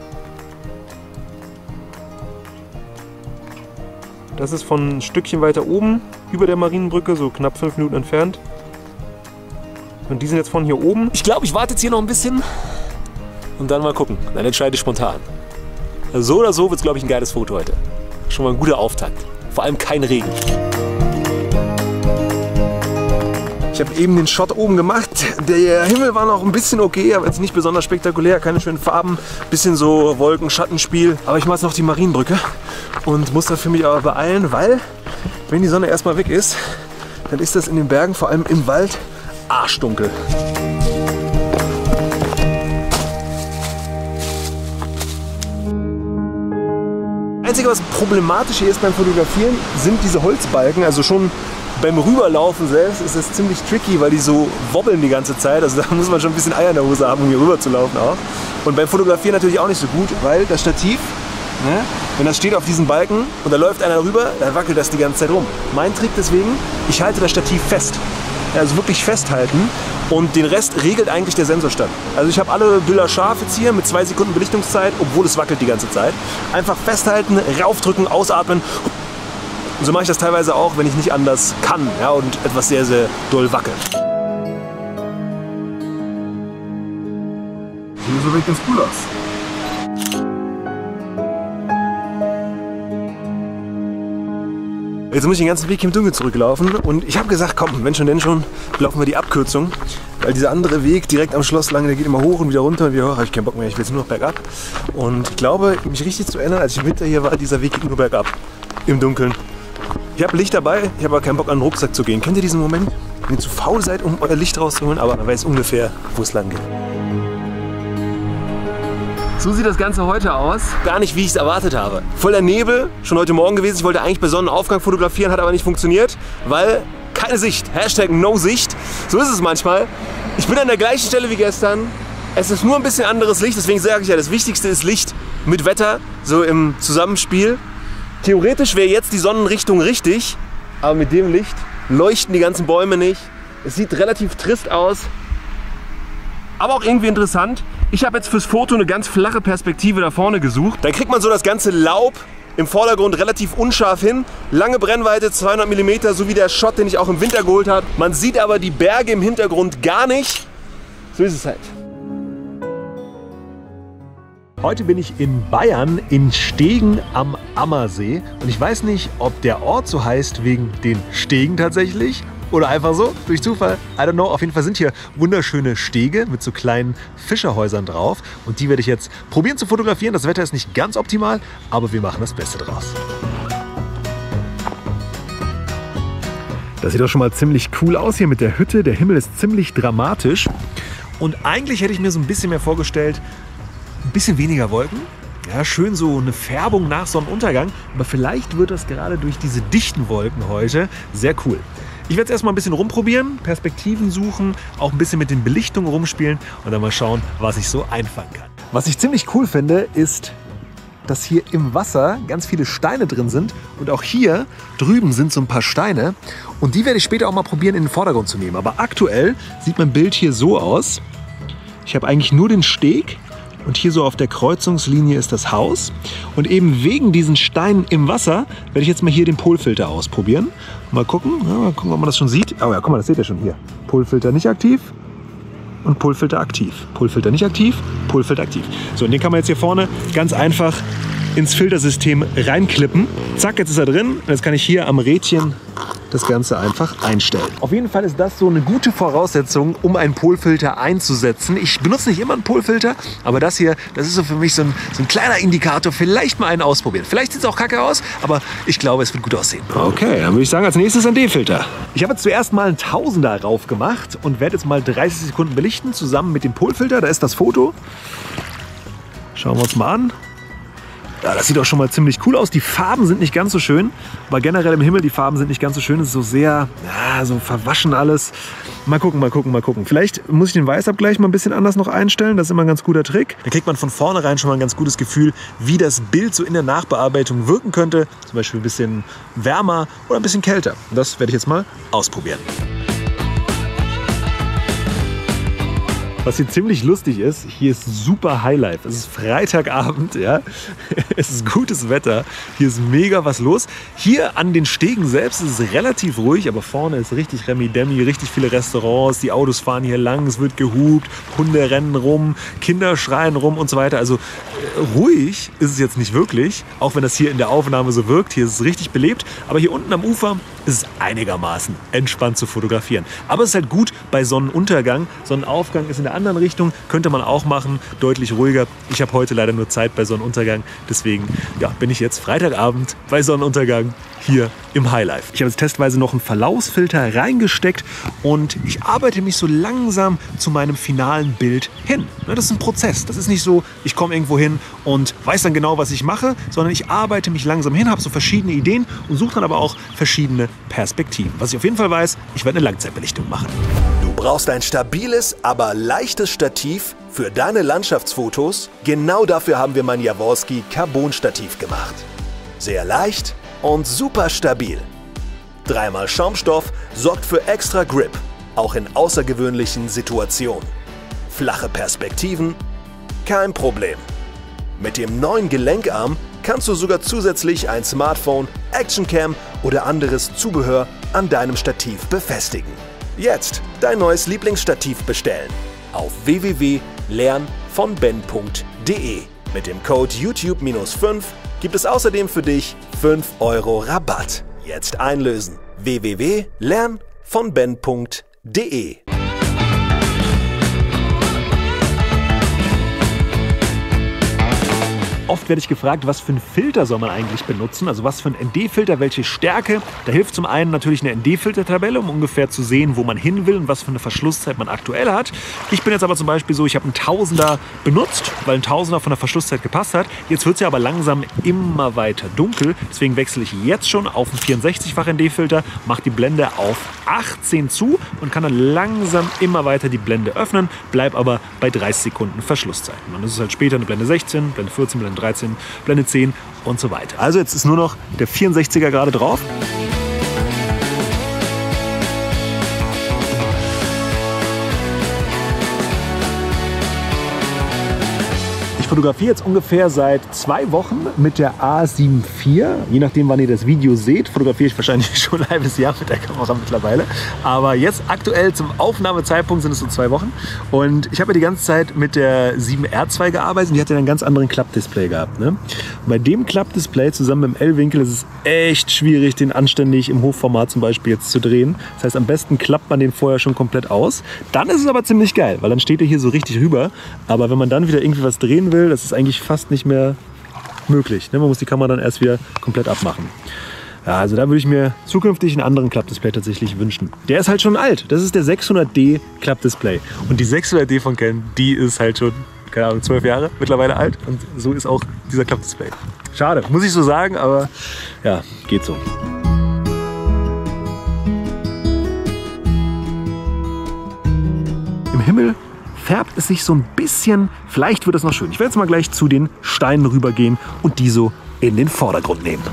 Speaker 2: Das ist von ein Stückchen weiter oben über der Marienbrücke, so knapp 5 Minuten entfernt. Und die sind jetzt von hier oben. Ich glaube, ich warte jetzt hier noch ein bisschen und dann mal gucken. Dann entscheide ich spontan. Also so oder so wird es, glaube ich, ein geiles Foto heute. Schon mal ein guter Auftakt. Vor allem kein Regen. Ich habe eben den Shot oben gemacht. Der Himmel war noch ein bisschen okay, aber jetzt nicht besonders spektakulär. Keine schönen Farben, bisschen so Wolken-Schattenspiel. Aber ich mache jetzt noch die Marienbrücke und muss dafür mich aber beeilen, weil wenn die Sonne erstmal weg ist, dann ist das in den Bergen, vor allem im Wald, arschdunkel. Das Einzige, was problematisch hier ist beim Fotografieren, sind diese Holzbalken. Also schon beim Rüberlaufen selbst ist das ziemlich tricky, weil die so wobbeln die ganze Zeit. Also da muss man schon ein bisschen Eier in der Hose haben, um hier rüber zu laufen auch. Und beim Fotografieren natürlich auch nicht so gut, weil das Stativ, ne, wenn das steht auf diesen Balken und da läuft einer rüber, dann wackelt das die ganze Zeit rum. Mein Trick deswegen, ich halte das Stativ fest. Also wirklich festhalten und den Rest regelt eigentlich der Sensorstand. Also ich habe alle Bilder scharf jetzt hier mit 2 Sekunden Belichtungszeit, obwohl es wackelt die ganze Zeit. Einfach festhalten, raufdrücken, ausatmen. Und so mache ich das teilweise auch, wenn ich nicht anders kann, ja, und etwas sehr, sehr doll wackelt. Sieht so wirklich ganz cool aus. Jetzt muss ich den ganzen Weg im Dunkeln zurücklaufen und ich habe gesagt, komm, wenn schon denn schon, laufen wir die Abkürzung. Weil dieser andere Weg direkt am Schloss lang, der geht immer hoch und wieder runter und wieder hoch, habe ich keinen Bock mehr, ich will jetzt nur noch bergab. Und ich glaube, mich richtig zu erinnern, als ich im Winter hier war, dieser Weg geht nur bergab, im Dunkeln. Ich habe Licht dabei, ich habe aber keinen Bock an den Rucksack zu gehen. Kennt ihr diesen Moment, wenn ihr zu faul seid, um euer Licht rauszuholen, aber man weiß ungefähr, wo es lang geht. So sieht das Ganze heute aus. Gar nicht, wie ich es erwartet habe. Voller Nebel, schon heute Morgen gewesen. Ich wollte eigentlich bei Sonnenaufgang fotografieren, hat aber nicht funktioniert, weil keine Sicht. Hashtag No Sicht. So ist es manchmal. Ich bin an der gleichen Stelle wie gestern. Es ist nur ein bisschen anderes Licht, deswegen sage ich ja, das Wichtigste ist Licht mit Wetter, so im Zusammenspiel. Theoretisch wäre jetzt die Sonnenrichtung richtig, aber mit dem Licht leuchten die ganzen Bäume nicht. Es sieht relativ trist aus, aber auch irgendwie interessant. Ich habe jetzt fürs Foto eine ganz flache Perspektive da vorne gesucht. Da kriegt man so das ganze Laub im Vordergrund relativ unscharf hin. Lange Brennweite, 200 mm, so wie der Shot, den ich auch im Winter geholt habe. Man sieht aber die Berge im Hintergrund gar nicht. So ist es halt. Heute bin ich in Bayern, in Stegen am Ammersee. Und ich weiß nicht, ob der Ort so heißt wegen den Stegen tatsächlich oder einfach so, durch Zufall. I don't know. Auf jeden Fall sind hier wunderschöne Stege mit so kleinen Fischerhäusern drauf. Und die werde ich jetzt probieren zu fotografieren. Das Wetter ist nicht ganz optimal, aber wir machen das Beste draus. Das sieht doch schon mal ziemlich cool aus hier mit der Hütte. Der Himmel ist ziemlich dramatisch. Und eigentlich hätte ich mir so ein bisschen mehr vorgestellt, ein bisschen weniger Wolken. Ja, schön so eine Färbung nach Sonnenuntergang. Aber vielleicht wird das gerade durch diese dichten Wolken heute sehr cool. Ich werde jetzt erstmal ein bisschen rumprobieren, Perspektiven suchen, auch ein bisschen mit den Belichtungen rumspielen und dann mal schauen, was ich so einfangen kann. Was ich ziemlich cool finde, ist, dass hier im Wasser ganz viele Steine drin sind. Und auch hier drüben sind so ein paar Steine. Und die werde ich später auch mal probieren, in den Vordergrund zu nehmen. Aber aktuell sieht mein Bild hier so aus. Ich habe eigentlich nur den Steg. Und hier so auf der Kreuzungslinie ist das Haus. Und eben wegen diesen Steinen im Wasser werde ich jetzt mal hier den Polfilter ausprobieren. Mal gucken, ob man das schon sieht. Oh ja, guck mal, das seht ihr schon hier. Polfilter nicht aktiv und Polfilter aktiv. Polfilter nicht aktiv, Polfilter aktiv. So, und den kann man jetzt hier vorne ganz einfach ins Filtersystem reinklippen. Zack, jetzt ist er drin. Und jetzt kann ich hier am Rädchen das Ganze einfach einstellen. Auf jeden Fall ist das so eine gute Voraussetzung, um einen Polfilter einzusetzen. Ich benutze nicht immer einen Polfilter, aber das hier, das ist so für mich so ein kleiner Indikator. Vielleicht mal einen ausprobieren. Vielleicht sieht es auch kacke aus, aber ich glaube, es wird gut aussehen. Okay, dann würde ich sagen, als nächstes ein D-Filter. Ich habe jetzt zuerst mal einen Tausender rauf gemacht und werde jetzt mal 30 Sekunden belichten, zusammen mit dem Polfilter. Da ist das Foto. Schauen wir uns mal an. Ja, das sieht auch schon mal ziemlich cool aus. Die Farben sind nicht ganz so schön, aber generell im Himmel, die Farben sind nicht ganz so schön. Es ist so sehr, ja, so verwaschen alles. Mal gucken, mal gucken, mal gucken. Vielleicht muss ich den Weißabgleich mal ein bisschen anders noch einstellen. Das ist immer ein ganz guter Trick. Da kriegt man von vornherein schon mal ein ganz gutes Gefühl, wie das Bild so in der Nachbearbeitung wirken könnte. Zum Beispiel ein bisschen wärmer oder ein bisschen kälter. Und das werde ich jetzt mal ausprobieren. Was hier ziemlich lustig ist, hier ist super Highlife. Es ist Freitagabend, ja. Es ist gutes Wetter. Hier ist mega was los. Hier an den Stegen selbst ist es relativ ruhig, aber vorne ist richtig Remi-Demi, richtig viele Restaurants. Die Autos fahren hier lang, es wird gehupt, Hunde rennen rum, Kinder schreien rum und so weiter. Also ruhig ist es jetzt nicht wirklich, auch wenn das hier in der Aufnahme so wirkt. Hier ist es richtig belebt, aber hier unten am Ufer ist es einigermaßen entspannt zu fotografieren. Aber es ist halt gut bei Sonnenuntergang. Sonnenaufgang ist in der anderen Richtung, könnte man auch machen, deutlich ruhiger. Ich habe heute leider nur Zeit bei Sonnenuntergang, deswegen ja, bin ich jetzt Freitagabend bei Sonnenuntergang hier im Highlife. Ich habe jetzt testweise noch einen Verlaufsfilter reingesteckt und ich arbeite mich so langsam zu meinem finalen Bild hin. Das ist ein Prozess. Das ist nicht so, ich komme irgendwo hin und weiß dann genau, was ich mache, sondern ich arbeite mich langsam hin, habe so verschiedene Ideen und suche dann aber auch verschiedene Perspektiven. Was ich auf jeden Fall weiß, ich werde eine Langzeitbelichtung machen.
Speaker 1: Du brauchst ein stabiles, aber leichtes Stativ für deine Landschaftsfotos? Genau dafür haben wir mein Jaworski Carbon-Stativ gemacht. Sehr leicht und super stabil. 3x Schaumstoff sorgt für extra Grip, auch in außergewöhnlichen Situationen. Flache Perspektiven? Kein Problem. Mit dem neuen Gelenkarm kannst du sogar zusätzlich ein Smartphone, Actioncam oder anderes Zubehör an deinem Stativ befestigen. Jetzt dein neues Lieblingsstativ bestellen auf www.lernvonben.de. Mit dem Code YouTube-5 gibt es außerdem für dich 5 € Rabatt. Jetzt einlösen. www.lernvonben.de.
Speaker 2: Oft werde ich gefragt, was für einen Filter soll man eigentlich benutzen, also was für ein ND-Filter, welche Stärke. Da hilft zum einen natürlich eine ND-Filtertabelle, um ungefähr zu sehen, wo man hin will und was für eine Verschlusszeit man aktuell hat. Ich bin jetzt aber zum Beispiel so, ich habe einen 1000er benutzt, weil ein 1000er von der Verschlusszeit gepasst hat. Jetzt wird es ja aber langsam immer weiter dunkel, deswegen wechsle ich jetzt schon auf einen 64-fach ND-Filter, mache die Blende auf 18 zu und kann dann langsam immer weiter die Blende öffnen, bleib aber bei 30 Sekunden Verschlusszeit. Und dann ist es halt später eine Blende 16, Blende 14, Blende 13, Blende 10 und so weiter. Also jetzt ist nur noch der 64er gerade drauf. Ich fotografiere jetzt ungefähr seit 2 Wochen mit der A7 IV. Je nachdem, wann ihr das Video seht, fotografiere ich wahrscheinlich schon ein halbes Jahr mit der Kamera mittlerweile. Aber jetzt aktuell zum Aufnahmezeitpunkt sind es so 2 Wochen. Und ich habe ja die ganze Zeit mit der 7R2 gearbeitet und die hat ja einen ganz anderen Klappdisplay gehabt. Ne? Und bei dem Klappdisplay zusammen mit dem L-Winkel ist es echt schwierig, den anständig im Hochformat zum Beispiel jetzt zu drehen. Das heißt, am besten klappt man den vorher schon komplett aus. Dann ist es aber ziemlich geil, weil dann steht er hier so richtig rüber. Aber wenn man dann wieder irgendwie was drehen will, das ist eigentlich fast nicht mehr möglich. Ne? Man muss die Kamera dann erst wieder komplett abmachen. Ja, also da würde ich mir zukünftig einen anderen Klappdisplay tatsächlich wünschen. Der ist halt schon alt. Das ist der 600D Klappdisplay. Und die 600D von Canon, die ist halt schon, keine Ahnung, 12 Jahre mittlerweile alt. Und so ist auch dieser Klappdisplay. Schade, muss ich so sagen, aber ja, geht so. Im Himmel färbt es sich so ein bisschen, vielleicht wird es noch schön. Ich werde jetzt mal gleich zu den Steinen rübergehen und die so in den Vordergrund nehmen.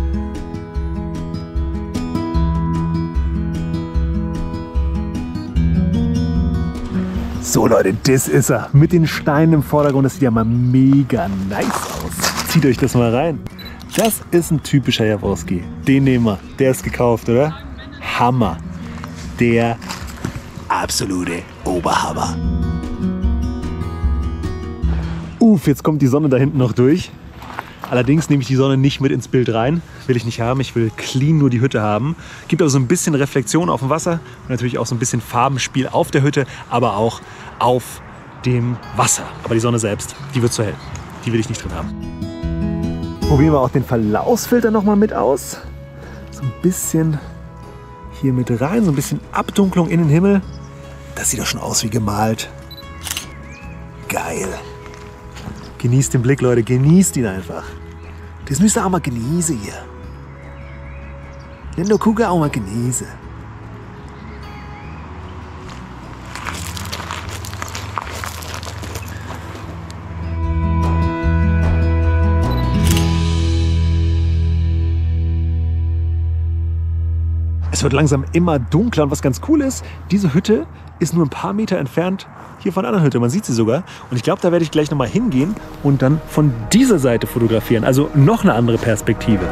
Speaker 2: So Leute, das ist er. Mit den Steinen im Vordergrund, das sieht ja mal mega nice aus. Zieht euch das mal rein. Das ist ein typischer Jaworski. Den nehmen wir. Der ist gekauft, oder? Hammer. Der absolute Oberhammer. Jetzt kommt die Sonne da hinten noch durch. Allerdings nehme ich die Sonne nicht mit ins Bild rein. Will ich nicht haben. Ich will clean nur die Hütte haben. Gibt also so ein bisschen Reflexion auf dem Wasser und natürlich auch so ein bisschen Farbenspiel auf der Hütte, aber auch auf dem Wasser. Aber die Sonne selbst, die wird zu hell. Die will ich nicht drin haben. Probieren wir auch den Verlaufsfilter noch mal mit aus. So ein bisschen hier mit rein, so ein bisschen Abdunklung in den Himmel. Das sieht doch schon aus wie gemalt. Geil. Genießt den Blick, Leute, genießt ihn einfach. Das müsst ihr auch mal genießen hier. Nicht nur gucken, auch mal genießen. Es wird langsam immer dunkler und was ganz cool ist, diese Hütte ist nur ein paar Meter entfernt hier von einer anderen Hütte. Man sieht sie sogar. Und ich glaube, da werde ich gleich nochmal hingehen und dann von dieser Seite fotografieren. Also noch eine andere Perspektive.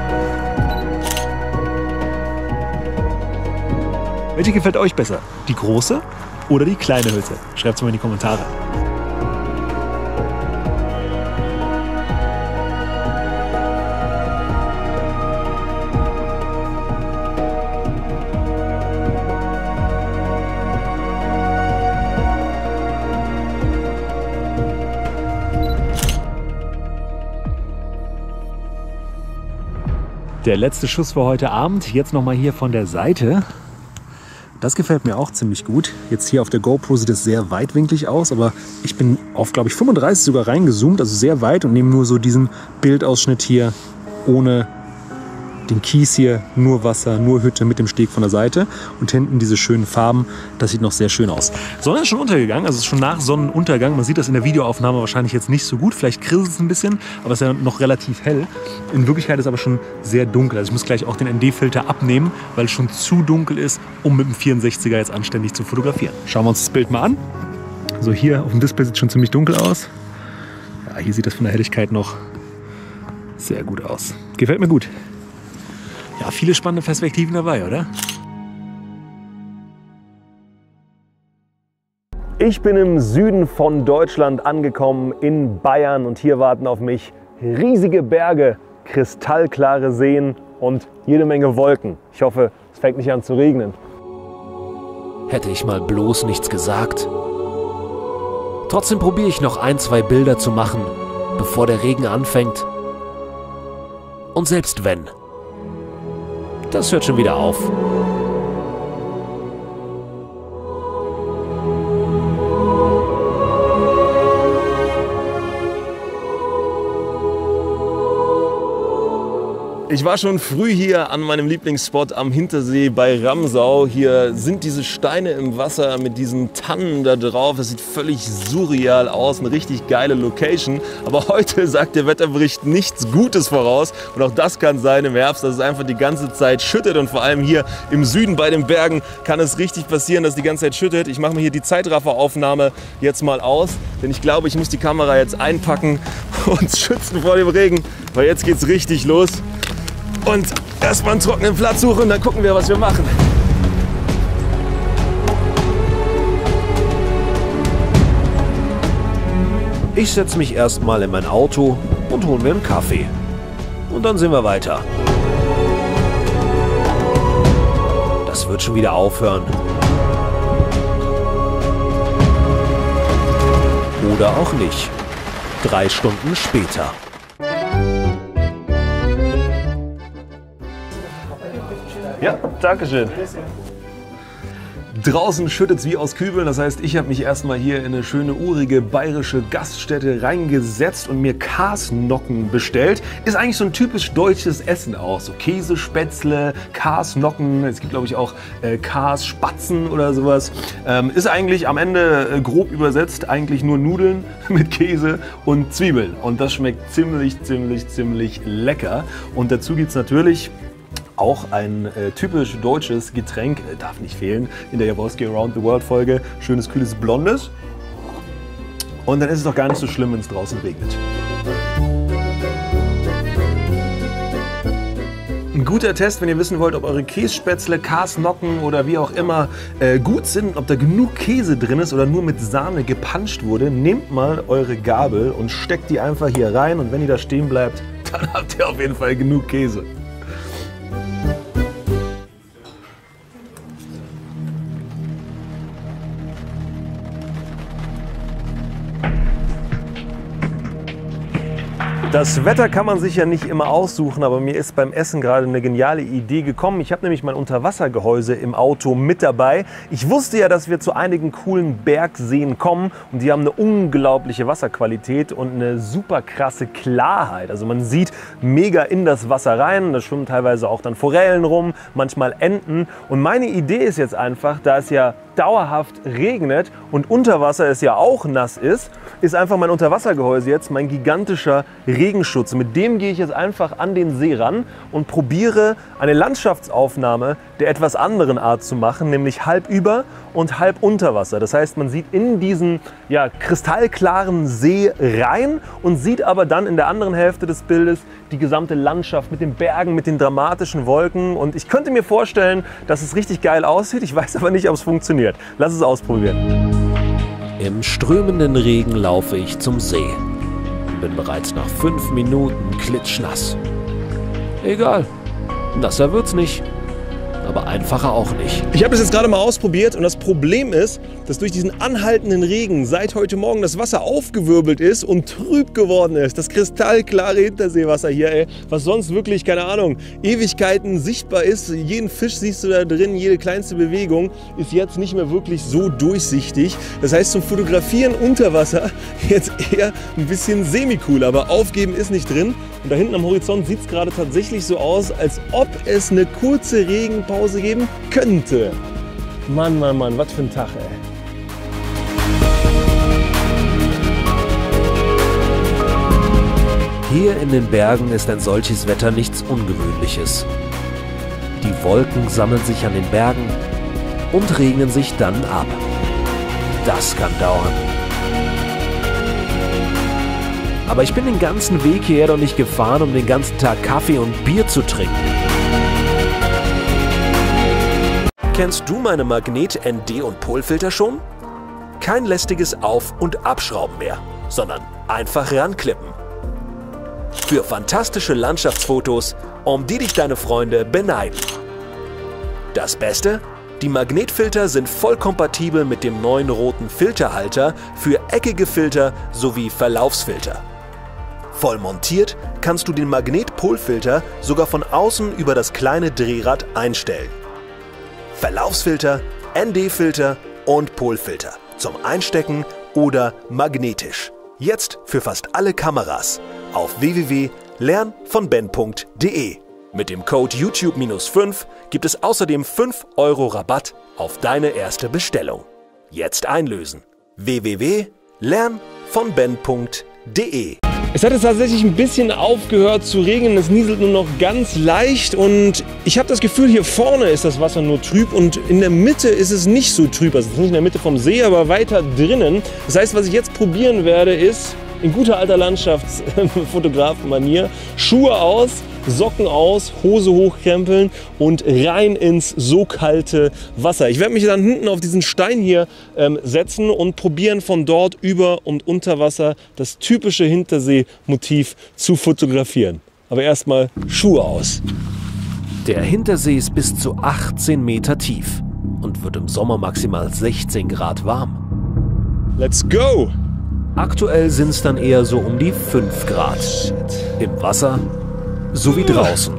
Speaker 2: Welche gefällt euch besser? Die große oder die kleine Hütte? Schreibt es mal in die Kommentare. Der letzte Schuss für heute Abend, jetzt nochmal hier von der Seite. Das gefällt mir auch ziemlich gut. Jetzt hier auf der GoPro sieht es sehr weitwinklig aus, aber ich bin auf, glaube ich, 35 sogar reingezoomt, also sehr weit und nehme nur so diesen Bildausschnitt hier ohne den Kies hier, nur Wasser, nur Hütte mit dem Steg von der Seite und hinten diese schönen Farben. Das sieht noch sehr schön aus. Sonne ist schon untergegangen, also es ist schon nach Sonnenuntergang. Man sieht das in der Videoaufnahme wahrscheinlich jetzt nicht so gut. Vielleicht kriselt es ein bisschen, aber es ist ja noch relativ hell. In Wirklichkeit ist es aber schon sehr dunkel. Also ich muss gleich auch den ND-Filter abnehmen, weil es schon zu dunkel ist, um mit dem 64er jetzt anständig zu fotografieren. Schauen wir uns das Bild mal an. So, hier auf dem Display sieht es schon ziemlich dunkel aus. Ja, hier sieht das von der Helligkeit noch sehr gut aus. Gefällt mir gut. Ja, viele spannende Perspektiven dabei, oder? Ich bin im Süden von Deutschland angekommen, in Bayern, und hier warten auf mich riesige Berge, kristallklare Seen und jede Menge Wolken. Ich hoffe, es fängt nicht an zu regnen.
Speaker 1: Hätte ich mal bloß nichts gesagt. Trotzdem probiere ich noch 1, 2 Bilder zu machen, bevor der Regen anfängt. Und selbst wenn, das hört schon wieder auf.
Speaker 2: Ich war schon früh hier an meinem Lieblingsspot am Hintersee bei Ramsau. Hier sind diese Steine im Wasser mit diesen Tannen da drauf. Es sieht völlig surreal aus, eine richtig geile Location. Aber heute sagt der Wetterbericht nichts Gutes voraus. Und auch das kann sein im Herbst, dass es einfach die ganze Zeit schüttet. Und vor allem hier im Süden bei den Bergen kann es richtig passieren, dass es die ganze Zeit schüttet. Ich mache mir hier die Zeitrafferaufnahme jetzt mal aus. Denn ich glaube, ich muss die Kamera jetzt einpacken und schützen vor dem Regen. Weil jetzt geht's richtig los. Und erstmal einen trockenen Platz suchen und dann gucken wir, was wir machen.
Speaker 1: Ich setze mich erstmal in mein Auto und hole mir einen Kaffee. Und dann sehen wir weiter. Das wird schon wieder aufhören. Oder auch nicht. 3 Stunden später.
Speaker 2: Ja, danke schön. Draußen schüttet es wie aus Kübeln, das heißt, ich habe mich erstmal hier in eine schöne, urige, bayerische Gaststätte reingesetzt und mir Kasnocken bestellt. Ist eigentlich so ein typisch deutsches Essen auch, so Käsespätzle, Kasnocken, es gibt glaube ich auch Kasspatzen oder sowas. Ist eigentlich am Ende grob übersetzt eigentlich nur Nudeln mit Käse und Zwiebeln und das schmeckt ziemlich lecker. Und dazu gibt es natürlich auch ein typisch deutsches Getränk, darf nicht fehlen, in der Jaworski Around the World Folge. Schönes, kühles Blondes. Und dann ist es doch gar nicht so schlimm, wenn es draußen regnet. Ein guter Test, wenn ihr wissen wollt, ob eure Kässpätzle, Kasnocken oder wie auch immer gut sind, ob da genug Käse drin ist oder nur mit Sahne gepanscht wurde, nehmt mal eure Gabel und steckt die einfach hier rein und wenn die da stehen bleibt, dann habt ihr auf jeden Fall genug Käse. Das Wetter kann man sich ja nicht immer aussuchen, aber mir ist beim Essen gerade eine geniale Idee gekommen. Ich habe nämlich mein Unterwassergehäuse im Auto mit dabei. Ich wusste ja, dass wir zu einigen coolen Bergseen kommen und die haben eine unglaubliche Wasserqualität und eine super krasse Klarheit. Also man sieht mega in das Wasser rein, da schwimmen teilweise auch dann Forellen rum, manchmal Enten. Und meine Idee ist jetzt einfach, da es ja dauerhaft regnet und unter Wasser es ja auch nass ist einfach mein Unterwassergehäuse jetzt mein gigantischer Regenschutz. Mit dem gehe ich jetzt einfach an den See ran und probiere eine Landschaftsaufnahme der etwas anderen Art zu machen, nämlich halb über und halb unter Wasser. Das heißt, man sieht in diesen kristallklaren See rein und sieht aber dann in der anderen Hälfte des Bildes die gesamte Landschaft mit den Bergen, mit den dramatischen Wolken. Und ich könnte mir vorstellen, dass es richtig geil aussieht. Ich weiß aber nicht, ob es funktioniert. Lass es ausprobieren.
Speaker 1: Im strömenden Regen laufe ich zum See. Bin bereits nach 5 Minuten klitschnass. Egal, nasser wird's nicht. Aber einfacher auch nicht.
Speaker 2: Ich habe das jetzt gerade mal ausprobiert und das Problem ist, dass durch diesen anhaltenden Regen seit heute Morgen das Wasser aufgewirbelt ist und trüb geworden ist. Das kristallklare Hinterseewasser hier, was sonst wirklich, keine Ahnung, Ewigkeiten sichtbar ist. Jeden Fisch siehst du da drin, jede kleinste Bewegung ist jetzt nicht mehr wirklich so durchsichtig. Das heißt, zum Fotografieren unter Wasser jetzt eher ein bisschen semi-cool, aber aufgeben ist nicht drin. Und da hinten am Horizont sieht es gerade tatsächlich so aus, als ob es eine kurze Regenpause geben könnte. Mann, was für ein Tag, ey.
Speaker 1: Hier in den Bergen ist ein solches Wetter nichts Ungewöhnliches. Die Wolken sammeln sich an den Bergen und regnen sich dann ab. Das kann dauern. Aber ich bin den ganzen Weg hierher doch nicht gefahren, um den ganzen Tag Kaffee und Bier zu trinken. Kennst du meine Magnet-ND- und Polfilter schon? Kein lästiges Auf- und Abschrauben mehr, sondern einfach ranklippen. Für fantastische Landschaftsfotos, um die dich deine Freunde beneiden. Das Beste? Die Magnetfilter sind voll kompatibel mit dem neuen roten Filterhalter für eckige Filter sowie Verlaufsfilter. Voll montiert kannst du den Magnet-Polfilter sogar von außen über das kleine Drehrad einstellen. Verlaufsfilter, ND-Filter und Polfilter zum Einstecken oder magnetisch. Jetzt für fast alle Kameras auf www.lernvonben.de. Mit dem Code YouTube-5 gibt es außerdem 5 € Rabatt auf deine erste Bestellung. Jetzt einlösen. www.lernvonben.de.
Speaker 2: Es hat jetzt tatsächlich ein bisschen aufgehört zu regnen, es nieselt nur noch ganz leicht und ich habe das Gefühl, hier vorne ist das Wasser nur trüb und in der Mitte ist es nicht so trüb. Also nicht in der Mitte vom See, aber weiter drinnen. Das heißt, was ich jetzt probieren werde, ist in guter alter Landschaftsfotografen-Manier Schuhe aus, Socken aus, Hose hochkrempeln und rein ins so kalte Wasser. Ich werde mich dann hinten auf diesen Stein hier setzen und probieren von dort über und unter Wasser das typische Hintersee-Motiv zu fotografieren. Aber erstmal Schuhe aus.
Speaker 1: Der Hintersee ist bis zu 18 Meter tief und wird im Sommer maximal 16 Grad warm.
Speaker 2: Let's go!
Speaker 1: Aktuell sind es dann eher so um die 5 Grad. Im Wasser sowie draußen.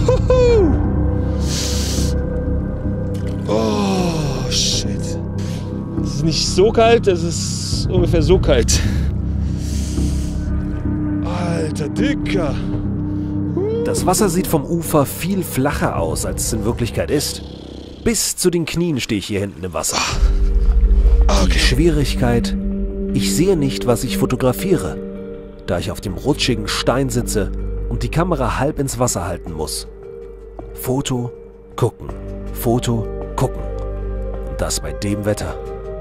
Speaker 2: Oh, shit. Es ist nicht so kalt, es ist ungefähr so kalt. Alter Dicker.
Speaker 1: Das Wasser sieht vom Ufer viel flacher aus, als es in Wirklichkeit ist. Bis zu den Knien stehe ich hier hinten im Wasser. Die Schwierigkeit: ich sehe nicht, was ich fotografiere, da ich auf dem rutschigen Stein sitze und die Kamera halb ins Wasser halten muss. Foto, gucken, Foto, gucken. Und das bei dem Wetter.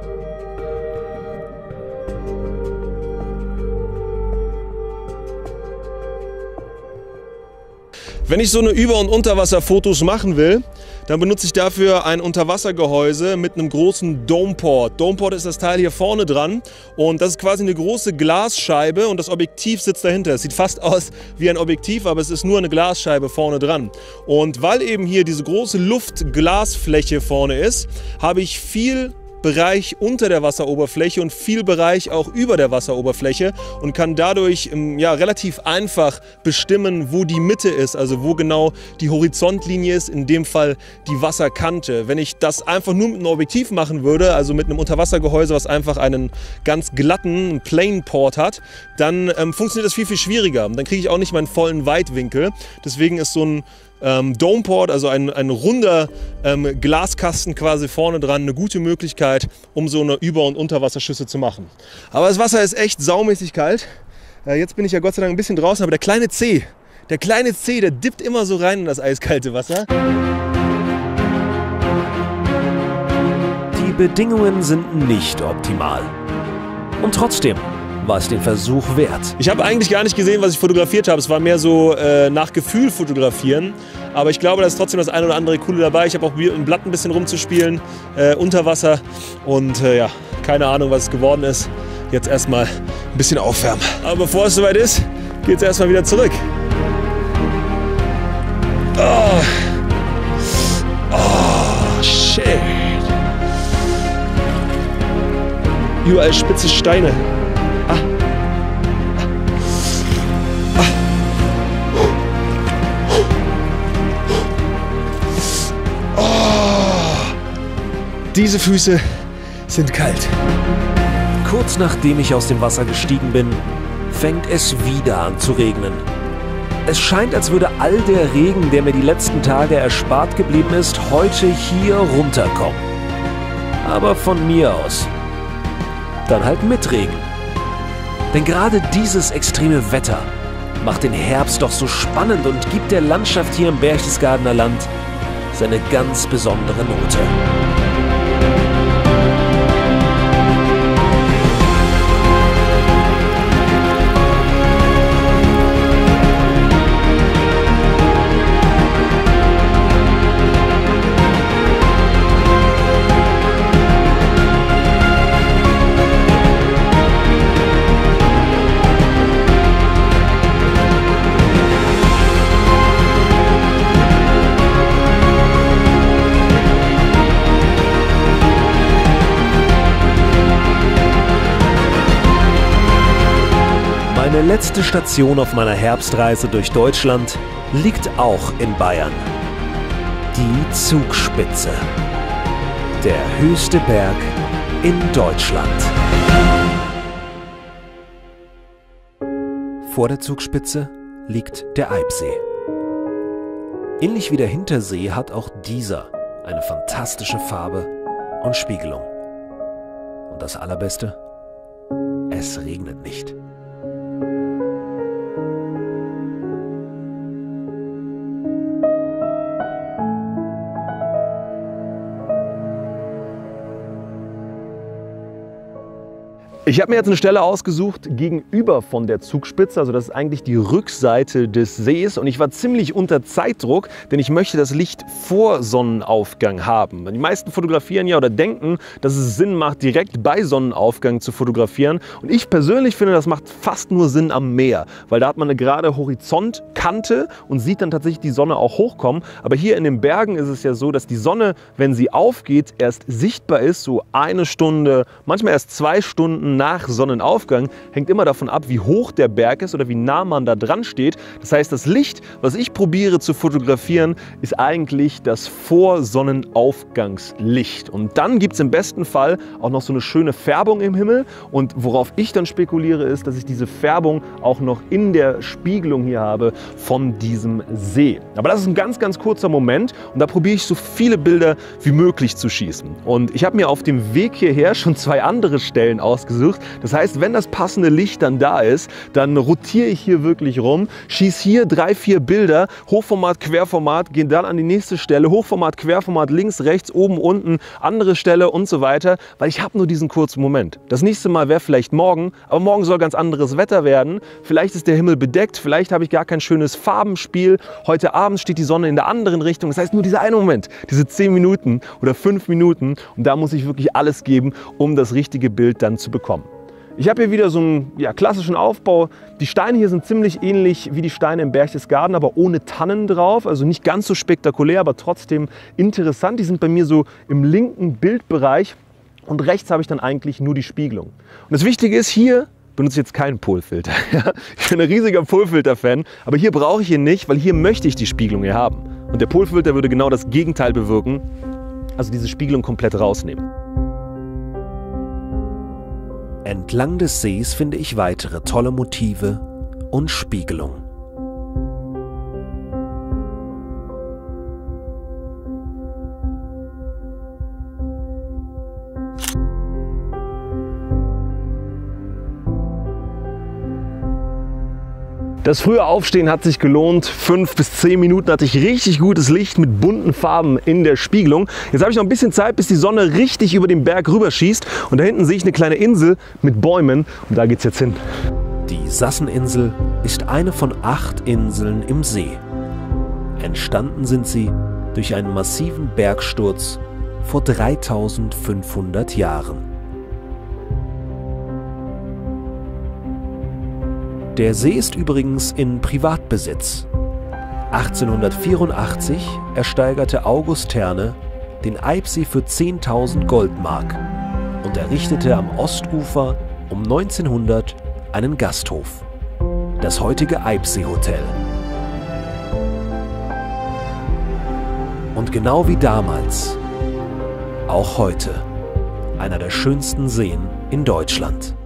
Speaker 2: Wenn ich so eine Über- und Unterwasserfotos machen will, dann benutze ich dafür ein Unterwassergehäuse mit einem großen Domeport. Domeport ist das Teil hier vorne dran und das ist quasi eine große Glasscheibe und das Objektiv sitzt dahinter. Es sieht fast aus wie ein Objektiv, aber es ist nur eine Glasscheibe vorne dran. Und weil eben hier diese große Luftglasfläche vorne ist, habe ich viel Bereich unter der Wasseroberfläche und viel Bereich auch über der Wasseroberfläche und kann dadurch relativ einfach bestimmen, wo die Mitte ist, also wo genau die Horizontlinie ist, in dem Fall die Wasserkante. Wenn ich das einfach nur mit einem Objektiv machen würde, also mit einem Unterwassergehäuse, was einfach einen ganz glatten Plane-Port hat, dann funktioniert das viel, viel schwieriger. Dann kriege ich auch nicht meinen vollen Weitwinkel. Deswegen ist so ein Domeport, also ein runder Glaskasten quasi vorne dran, eine gute Möglichkeit, um so eine Über- und Unterwasserschüsse zu machen. Aber das Wasser ist echt saumäßig kalt. Jetzt bin ich ja Gott sei Dank ein bisschen draußen, aber der kleine C, der dippt immer so rein in das eiskalte Wasser.
Speaker 1: Die Bedingungen sind nicht optimal. Und trotzdem war es den Versuch wert.
Speaker 2: Ich habe eigentlich gar nicht gesehen, was ich fotografiert habe. Es war mehr so nach Gefühl fotografieren. Aber ich glaube, da ist trotzdem das eine oder andere Coole dabei. Ich habe auch im Blatt ein bisschen rumzuspielen, unter Wasser. Und keine Ahnung, was es geworden ist. Jetzt erstmal ein bisschen aufwärmen. Aber bevor es soweit ist, geht es erstmal wieder zurück. Oh, shit. Überall spitze Steine. Diese Füße sind kalt.
Speaker 1: Kurz nachdem ich aus dem Wasser gestiegen bin, fängt es wieder an zu regnen. Es scheint, als würde all der Regen, der mir die letzten Tage erspart geblieben ist, heute hier runterkommen. Aber von mir aus. Dann halt mit Regen. Denn gerade dieses extreme Wetter macht den Herbst doch so spannend und gibt der Landschaft hier im Berchtesgadener Land seine ganz besondere Note. Meine letzte Station auf meiner Herbstreise durch Deutschland liegt auch in Bayern. Die Zugspitze. Der höchste Berg in Deutschland. Vor der Zugspitze liegt der Eibsee. Ähnlich wie der Hintersee hat auch dieser eine fantastische Farbe und Spiegelung. Und das Allerbeste: es regnet nicht.
Speaker 2: Ich habe mir jetzt eine Stelle ausgesucht gegenüber von der Zugspitze, also das ist eigentlich die Rückseite des Sees, und ich war ziemlich unter Zeitdruck, denn ich möchte das Licht vor Sonnenaufgang haben. Die meisten fotografieren ja oder denken, dass es Sinn macht, direkt bei Sonnenaufgang zu fotografieren, und ich persönlich finde, das macht fast nur Sinn am Meer, weil da hat man eine gerade Horizontkante und sieht dann tatsächlich die Sonne auch hochkommen. Aber hier in den Bergen ist es ja so, dass die Sonne, wenn sie aufgeht, erst sichtbar ist, so 1 Stunde, manchmal erst 2 Stunden nach Sonnenaufgang. Hängt immer davon ab, wie hoch der Berg ist oder wie nah man da dran steht. Das heißt, das Licht, was ich probiere zu fotografieren, ist eigentlich das Vor-Sonnenaufgangslicht. Und dann gibt es im besten Fall auch noch so eine schöne Färbung im Himmel. Und worauf ich dann spekuliere, ist, dass ich diese Färbung auch noch in der Spiegelung hier habe von diesem See. Aber das ist ein ganz, ganz kurzer Moment und da probiere ich so viele Bilder wie möglich zu schießen. Und ich habe mir auf dem Weg hierher schon 2 andere Stellen ausgesucht. Das heißt, wenn das passende Licht dann da ist, dann rotiere ich hier wirklich rum, schieße hier 3, 4 Bilder, Hochformat, Querformat, gehe dann an die nächste Stelle, Hochformat, Querformat, links, rechts, oben, unten, andere Stelle und so weiter, weil ich habe nur diesen kurzen Moment. Das nächste Mal wäre vielleicht morgen, aber morgen soll ganz anderes Wetter werden. Vielleicht ist der Himmel bedeckt, vielleicht habe ich gar kein schönes Farbenspiel. Heute Abend steht die Sonne in der anderen Richtung. Das heißt, nur dieser eine Moment, diese 10 Minuten oder 5 Minuten, und da muss ich wirklich alles geben, um das richtige Bild dann zu bekommen. Ich habe hier wieder so einen klassischen Aufbau. Die Steine hier sind ziemlich ähnlich wie die Steine im Berchtesgaden, aber ohne Tannen drauf. Also nicht ganz so spektakulär, aber trotzdem interessant. Die sind bei mir so im linken Bildbereich und rechts habe ich dann eigentlich nur die Spiegelung. Und das Wichtige ist, hier benutze ich jetzt keinen Polfilter. Ich bin ein riesiger Polfilter-Fan, aber hier brauche ich ihn nicht, weil hier möchte ich die Spiegelung hier haben. Und der Polfilter würde genau das Gegenteil bewirken, also diese Spiegelung komplett rausnehmen.
Speaker 1: Entlang des Sees finde ich weitere tolle Motive und Spiegelung.
Speaker 2: Das frühe Aufstehen hat sich gelohnt. 5 bis 10 Minuten hatte ich richtig gutes Licht mit bunten Farben in der Spiegelung. Jetzt habe ich noch ein bisschen Zeit, bis die Sonne richtig über den Berg rüberschießt. Und da hinten sehe ich eine kleine Insel mit Bäumen. Und da geht es jetzt hin.
Speaker 1: Die Sasseninsel ist eine von 8 Inseln im See. Entstanden sind sie durch einen massiven Bergsturz vor 3500 Jahren. Der See ist übrigens in Privatbesitz. 1884 ersteigerte August Therne den Eibsee für 10.000 Goldmark und errichtete am Ostufer um 1900 einen Gasthof, das heutige Eibsee-Hotel. Und genau wie damals, auch heute, einer der schönsten Seen in Deutschland.